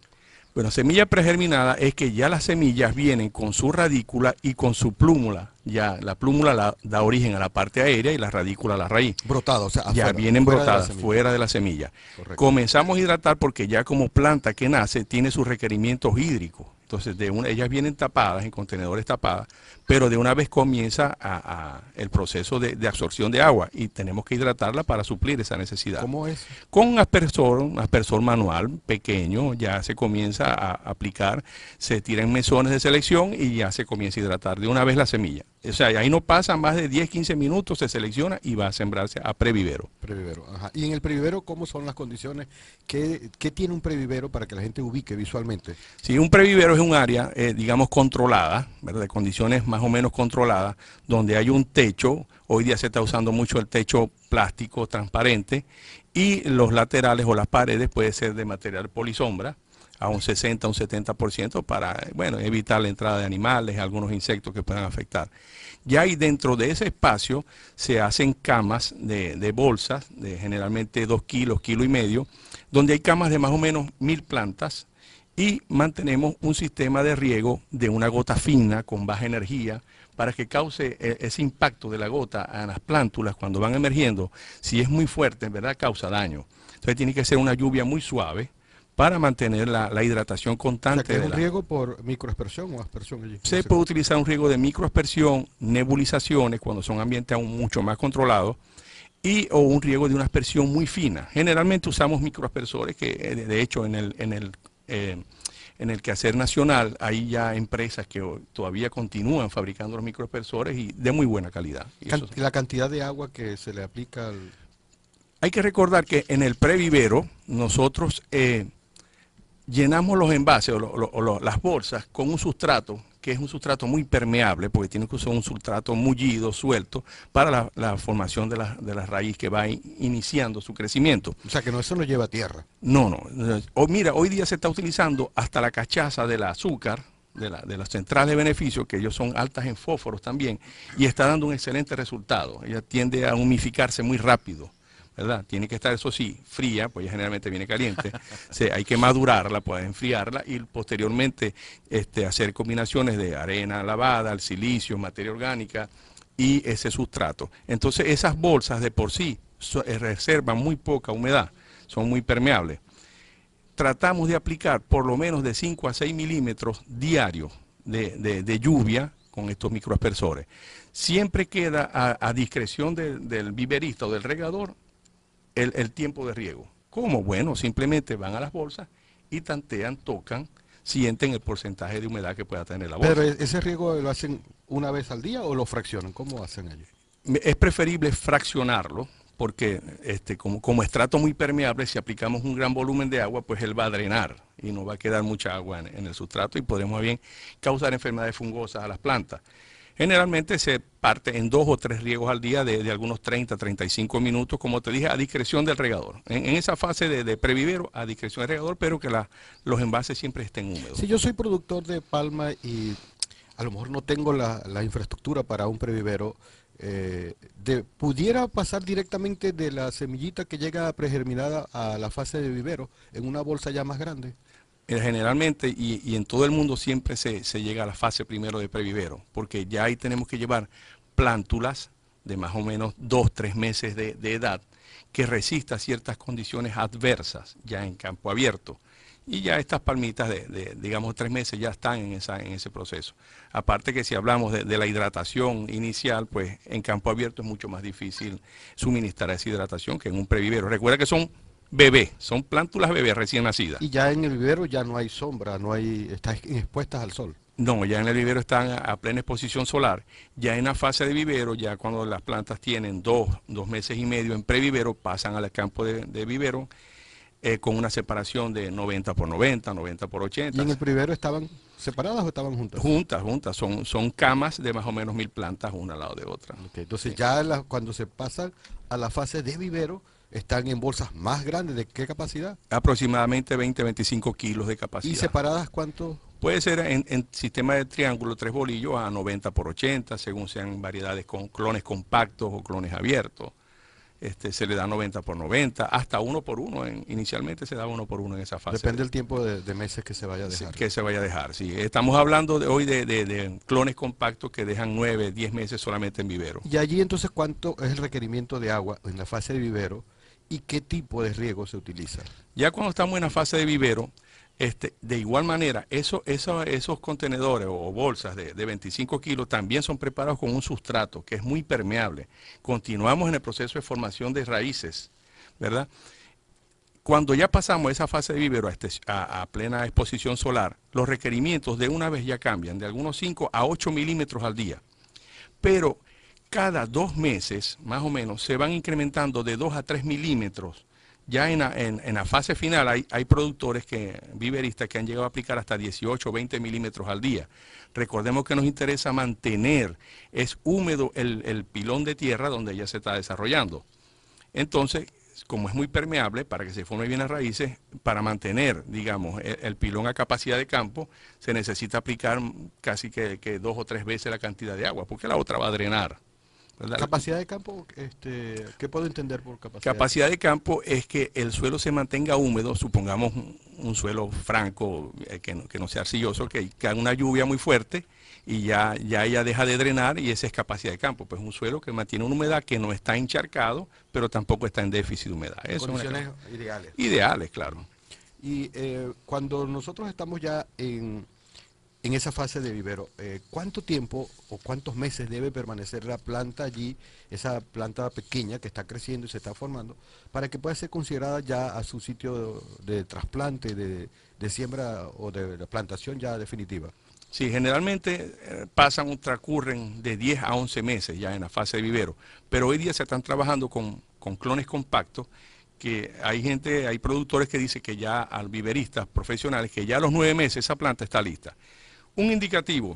Bueno, semilla pregerminada es que ya las semillas vienen con su radícula y con su plúmula. Ya la plúmula da origen a la parte aérea y la radícula a la raíz. Brotadas, o sea, ya afuera, vienen fuera brotadas, fuera de la semilla. Correcto. Comenzamos a hidratar porque ya como planta que nace tiene sus requerimientos hídricos. Entonces, ellas vienen tapadas, en contenedores tapadas, pero de una vez comienza el proceso de absorción de agua y tenemos que hidratarla para suplir esa necesidad. ¿Cómo es? Con un aspersor manual pequeño, ya se comienza a aplicar, se tiran mesones de selección y ya se comienza a hidratar de una vez la semilla. O sea, ahí no pasan más de 10-15 minutos, se selecciona y va a sembrarse a previvero. Previvero, ajá. Y en el previvero, ¿cómo son las condiciones? ¿Qué tiene un previvero para que la gente ubique visualmente? Sí, un previvero es un área, digamos, controlada, ¿verdad? De condiciones más o menos controladas, donde hay un techo. Hoy día se está usando mucho el techo plástico transparente y los laterales o las paredes puede ser de material polisombra a un 60, un 70% para, bueno, evitar la entrada de animales, algunos insectos que puedan afectar. Ya ahí dentro de ese espacio se hacen camas de bolsas, de generalmente 2 kilos, kilo y medio, donde hay camas de más o menos 1000 plantas y mantenemos un sistema de riego de una gota fina con baja energía para que cause ese impacto de la gota a las plántulas cuando van emergiendo. Si es muy fuerte, en verdad causa daño. Entonces tiene que ser una lluvia muy suave para mantener la hidratación constante. O sea, que es un riego por microaspersión o aspersión allí. Se puede utilizar un riego de microaspersión, nebulizaciones, cuando son ambientes aún mucho más controlados, o un riego de una aspersión muy fina. Generalmente usamos microaspersores que, de hecho, en el quehacer nacional hay ya empresas que todavía continúan fabricando los microaspersores y de muy buena calidad. La cantidad de agua que se le aplica al... Hay que recordar que en el previvero nosotros llenamos los envases o las bolsas con un sustrato, que es un sustrato muy permeable, porque tiene que usar un sustrato mullido, suelto, para la formación de la raíz que va iniciando su crecimiento. O sea, que eso no lleva tierra. No. Mira, hoy día se está utilizando hasta la cachaza del azúcar, de las centrales de beneficio, que ellos son altas en fósforos también, y está dando un excelente resultado. Ella tiende a humificarse muy rápido, ¿verdad? Tiene que estar, eso sí, fría, pues ya generalmente viene caliente. Hay que madurarla, pues enfriarla y posteriormente hacer combinaciones de arena lavada, el silicio, materia orgánica y ese sustrato. Entonces esas bolsas de por sí reservan muy poca humedad, son muy permeables. Tratamos de aplicar por lo menos de 5 a 6 milímetros diarios de lluvia con estos microaspersores. Siempre queda a discreción del viverista o del regador el tiempo de riego. ¿Cómo? Bueno, simplemente van a las bolsas y tantean, tocan, sienten el porcentaje de humedad que pueda tener la bolsa. ¿Pero ese riego lo hacen una vez al día o lo fraccionan? ¿Cómo hacen allí? Es preferible fraccionarlo porque como estrato muy permeable, si aplicamos un gran volumen de agua, pues él va a drenar y no va a quedar mucha agua en el sustrato y podemos bien causar enfermedades fungosas a las plantas. Generalmente se parte en 2 o 3 riegos al día de algunos 30, 35 minutos, como te dije, a discreción del regador. En esa fase de previvero, a discreción del regador, pero que los envases siempre estén húmedos. Si yo soy productor de palma y a lo mejor no tengo la infraestructura para un previvero, ¿pudiera pasar directamente de la semillita que llega pregerminada a la fase de vivero en una bolsa ya más grande? Generalmente y en todo el mundo siempre se llega a la fase primero de previvero, porque ya ahí tenemos que llevar plántulas de más o menos 2-3 meses de edad que resista ciertas condiciones adversas ya en campo abierto. Y ya estas palmitas digamos 3 meses ya están en ese proceso. Aparte que si hablamos de la hidratación inicial, pues en campo abierto es mucho más difícil suministrar esa hidratación que en un previvero. Recuerda que son bebés, son plántulas bebés recién nacidas. Y ya en el vivero ya no hay sombra, están expuestas al sol. No, ya en el vivero están a plena exposición solar. Ya en la fase de vivero, ya cuando las plantas tienen 2 meses y medio en previvero, pasan al campo de vivero con una separación de 90 por 90, 90 por 80. ¿Y en el previvero estaban separadas o estaban juntas? Juntas. Son camas de más o menos 1000 plantas una al lado de otra. Okay, entonces ya cuando se pasa a la fase de vivero, están en bolsas más grandes. ¿De qué capacidad? Aproximadamente 20-25 kilos de capacidad. ¿Y separadas cuánto? Puede ser en sistema de triángulo 3 bolillos a 90 por 80, según sean variedades con clones compactos o clones abiertos. se le da 90 por 90, hasta 1 por 1. Inicialmente se da 1 por 1 en esa fase. Depende del tiempo de meses que se vaya a dejar. Sí, que se vaya a dejar, sí. Estamos hablando hoy de clones compactos que dejan 9, 10 meses solamente en vivero. Y allí entonces, ¿cuánto es el requerimiento de agua en la fase de vivero y qué tipo de riego se utiliza? Ya cuando estamos en la fase de vivero, de igual manera, esos contenedores o bolsas de 25 kilos también son preparados con un sustrato que es muy permeable. Continuamos en el proceso de formación de raíces, ¿verdad? Cuando ya pasamos esa fase de vivero a plena exposición solar, los requerimientos de una vez ya cambian, de algunos 5 a 8 milímetros al día. Pero cada 2 meses, más o menos, se van incrementando de 2 a 3 milímetros. Ya en la fase final hay productores, viveristas, que han llegado a aplicar hasta 18 o 20 milímetros al día. Recordemos que nos interesa mantener, es húmedo el pilón de tierra donde ya se está desarrollando. Entonces, como es muy permeable, para que se formen bien las raíces, para mantener, digamos, el pilón a capacidad de campo, se necesita aplicar casi que 2 o 3 veces la cantidad de agua, porque la otra va a drenar, ¿verdad? ¿Capacidad de campo? ¿Qué puedo entender por capacidad? Capacidad de campo es que el suelo se mantenga húmedo, supongamos un suelo franco, que no sea arcilloso, que haga una lluvia muy fuerte y ya ella deja de drenar, y esa es capacidad de campo. Pues un suelo que mantiene una humedad que no está encharcado, pero tampoco está en déficit de humedad. Condiciones ideales. Ideales, claro. Y cuando nosotros estamos ya en esa fase de vivero, ¿cuánto tiempo o cuántos meses debe permanecer la planta allí, esa planta pequeña que está creciendo y se está formando, para que pueda ser considerada ya a su sitio de trasplante, de siembra o de la plantación ya definitiva? Sí, generalmente transcurren de 10 a 11 meses ya en la fase de vivero, pero hoy día se están trabajando con clones compactos, que hay productores que dicen que ya, al viveristas profesionales, que ya a los 9 meses esa planta está lista. Un indicativo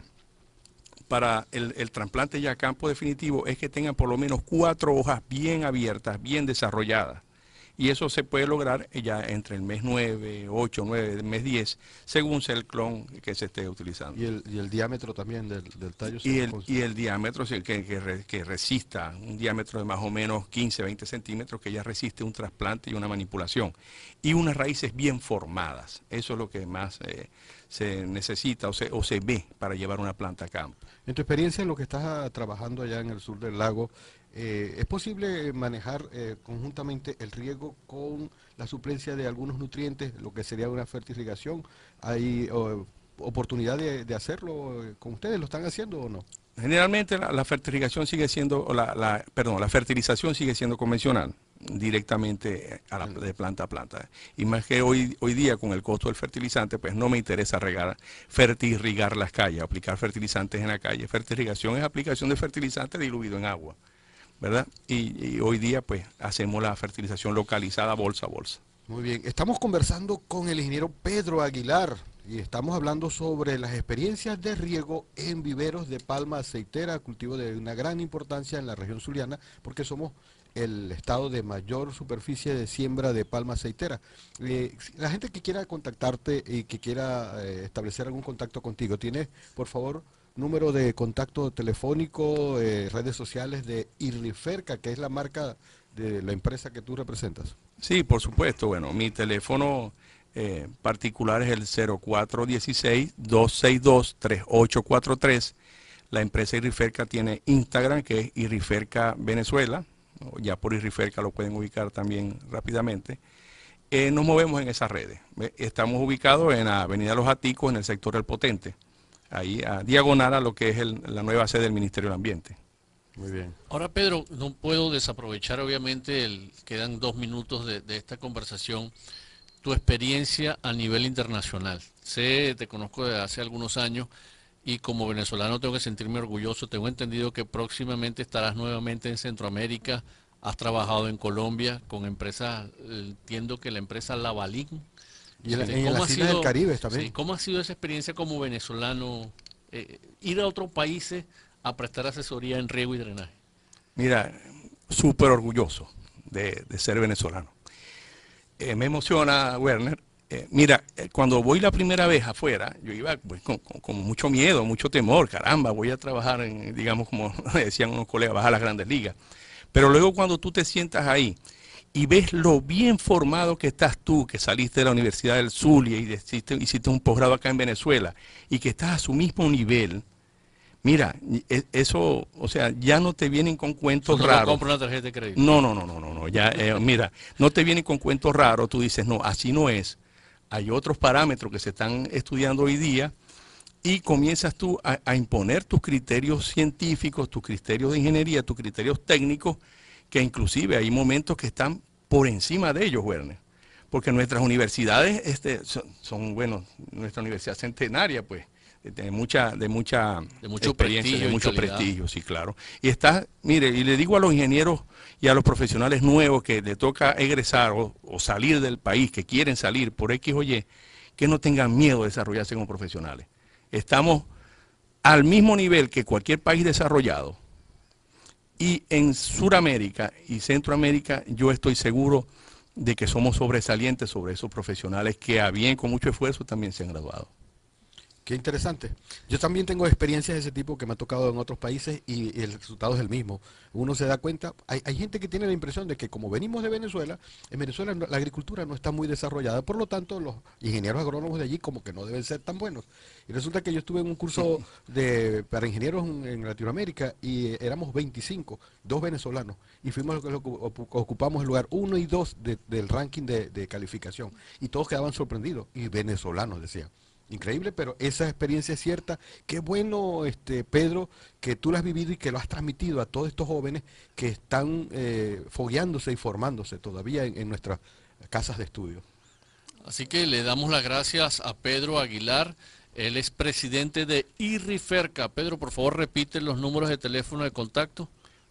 para el trasplante ya a campo definitivo es que tengan por lo menos 4 hojas bien abiertas, bien desarrolladas. Y eso se puede lograr ya entre el mes 9, 8, 9, mes 10, según sea el clon que se esté utilizando. ¿Y el diámetro también del tallo? Y el diámetro, sí, que resista, un diámetro de más o menos 15, 20 centímetros, que ya resiste un trasplante y una manipulación. Y unas raíces bien formadas. Eso es lo que más se necesita o se ve para llevar una planta a campo. En tu experiencia, en lo que estás trabajando allá en el sur del lago, ¿es posible manejar conjuntamente el riego con la suplencia de algunos nutrientes, lo que sería una fertirrigación? ¿Hay oportunidad de hacerlo con ustedes? ¿Lo están haciendo o no? Generalmente la fertilización sigue siendo, la fertilización sigue siendo convencional, directamente de planta a planta. Y más que hoy día, con el costo del fertilizante, pues no me interesa fertirrigar las calles, aplicar fertilizantes en la calle. Fertirrigación es aplicación de fertilizante diluido en agua, ¿verdad? Y hoy día pues hacemos la fertilización localizada bolsa a bolsa. Muy bien, estamos conversando con el ingeniero Pedro Aguilar y estamos hablando sobre las experiencias de riego en viveros de palma aceitera, cultivo de una gran importancia en la región zuliana, porque somos el estado de mayor superficie de siembra de palma aceitera. La gente que quiera contactarte y que quiera establecer algún contacto contigo, ¿tienes, por favor, número de contacto telefónico, redes sociales de Irriferca, que es la marca de la empresa que tú representas? Sí, por supuesto. Bueno, mi teléfono particular es el 0416-262-3843. La empresa Irriferca tiene Instagram, que es Irriferca Venezuela. Ya por Irriferca lo pueden ubicar también rápidamente. Nos movemos en esas redes. Estamos ubicados en la avenida Los Aticos, en el sector El Potente, ahí a diagonal a lo que es la nueva sede del Ministerio del Ambiente. Muy bien. Ahora, Pedro, no puedo desaprovechar, obviamente, quedan 2 minutos de esta conversación, tu experiencia a nivel internacional. Te conozco desde hace algunos años y como venezolano tengo que sentirme orgulloso. Tengo entendido que próximamente estarás nuevamente en Centroamérica, has trabajado en Colombia con empresas, entiendo que la empresa Lavalin. Y en las islas del Caribe también. Sí, ¿cómo ha sido esa experiencia como venezolano, ir a otros países a prestar asesoría en riego y drenaje? Mira, súper orgulloso de ser venezolano. Me emociona, Werner. Mira, cuando voy la primera vez afuera, yo iba pues, con mucho miedo, mucho temor. Caramba, voy a trabajar, digamos, como decían unos colegas, bajar a las grandes ligas. Pero luego cuando tú te sientas ahí y ves lo bien formado que estás tú, que saliste de la Universidad del Zulia y hiciste un posgrado acá en Venezuela, y que estás a su mismo nivel, mira, eso, o sea, ya no te vienen con cuentos raros. No compro una tarjeta de crédito. No, ya, mira, no te vienen con cuentos raros, tú dices, no, así no es. Hay otros parámetros que se están estudiando hoy día y comienzas tú a imponer tus criterios científicos, tus criterios de ingeniería, tus criterios técnicos, que inclusive hay momentos que están por encima de ellos, Werner. Porque nuestras universidades son, bueno, nuestra universidad centenaria, pues, de mucho prestigio, de mucho prestigio, sí, claro. Y mire, y le digo a los ingenieros y a los profesionales nuevos que le toca egresar o salir del país, que quieren salir por X o Y, que no tengan miedo de desarrollarse como profesionales. Estamos al mismo nivel que cualquier país desarrollado. Y en Sudamérica y Centroamérica yo estoy seguro de que somos sobresalientes sobre esos profesionales que a bien, con mucho esfuerzo, también se han graduado. Qué interesante. Yo también tengo experiencias de ese tipo que me ha tocado en otros países y el resultado es el mismo. Uno se da cuenta, hay gente que tiene la impresión de que como venimos de Venezuela, en Venezuela la agricultura no está muy desarrollada, por lo tanto los ingenieros agrónomos de allí como que no deben ser tan buenos. Y resulta que yo estuve en un curso para ingenieros en Latinoamérica y éramos 25, 2 venezolanos, y fuimos los que ocupamos el lugar 1 y 2 del ranking de calificación, y todos quedaban sorprendidos, y venezolanos decían. Increíble, pero esa experiencia es cierta. Qué bueno, Pedro, que tú lo has vivido y que lo has transmitido a todos estos jóvenes que están fogueándose y formándose todavía en nuestras casas de estudio. Así que le damos las gracias a Pedro Aguilar. Él es presidente de IRRIFERCA. Pedro, por favor, repite los números de teléfono de contacto.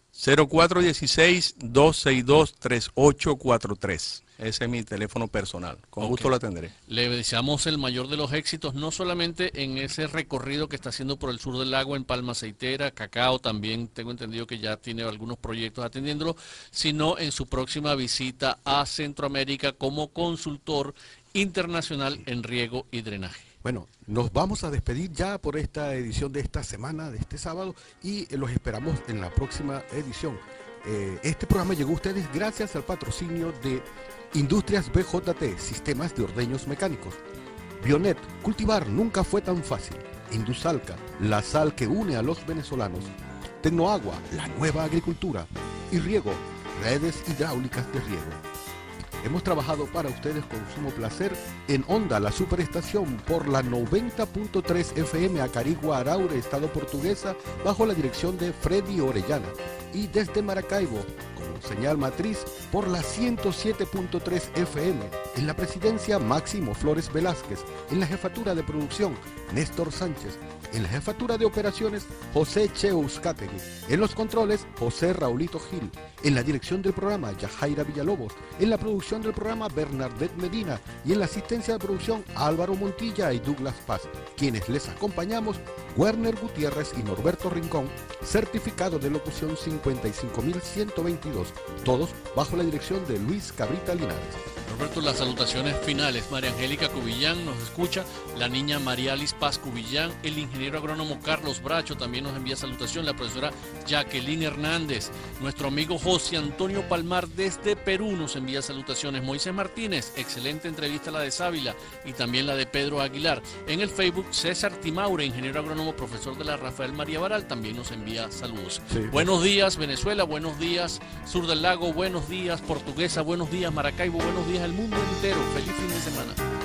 0416-262-3843. Ese es mi teléfono personal. Con gusto lo atenderé. Le deseamos el mayor de los éxitos, no solamente en ese recorrido que está haciendo por el sur del lago, en Palma Aceitera, Cacao, también tengo entendido que ya tiene algunos proyectos atendiéndolo, sino en su próxima visita a Centroamérica como consultor internacional en riego y drenaje. Bueno, nos vamos a despedir ya por esta edición de esta semana, de este sábado, y los esperamos en la próxima edición. Este programa llegó a ustedes gracias al patrocinio de Industrias BJT, Sistemas de Ordeños Mecánicos. Bionet, cultivar nunca fue tan fácil. Indusalca, la sal que une a los venezolanos. Tecnoagua, la nueva agricultura. Y Riego, redes hidráulicas de riego. Hemos trabajado para ustedes con sumo placer en Onda, la superestación, por la 90.3 FM Acarigua, Araure, Estado Portuguesa, bajo la dirección de Freddy Orellana. Y desde Maracaibo, como señal matriz, por la 107.3 FM, en la presidencia Máximo Flores Velázquez, en la jefatura de producción Néstor Sánchez, en la jefatura de operaciones José Cheuscategui, en los controles José Raulito Gil, en la dirección del programa Yajaira Villalobos, en la producción del programa Bernadette Medina y en la asistencia de producción Álvaro Montilla y Douglas Paz, quienes les acompañamos Werner Gutiérrez y Norberto Rincón, certificado de locución 55122, todos bajo la dirección de Luis Cabrita Linares. Norberto, las salutaciones finales. María Angélica Cubillán nos escucha, la niña Marialis Paz Cubillán, el ingeniero agrónomo Carlos Bracho también nos envía salutación, la profesora Jacqueline Hernández, nuestro amigo José Antonio Palmar desde Perú nos envía salutaciones, Moisés Martínez, excelente entrevista la de Sávila y también la de Pedro Aguilar. En el Facebook, César Timaure, ingeniero agrónomo, profesor de la Rafael María Baral, también nos envía saludos. Sí. Buenos días Venezuela, buenos días Sur del Lago, buenos días Portuguesa, buenos días Maracaibo, buenos días al mundo entero. Feliz fin de semana.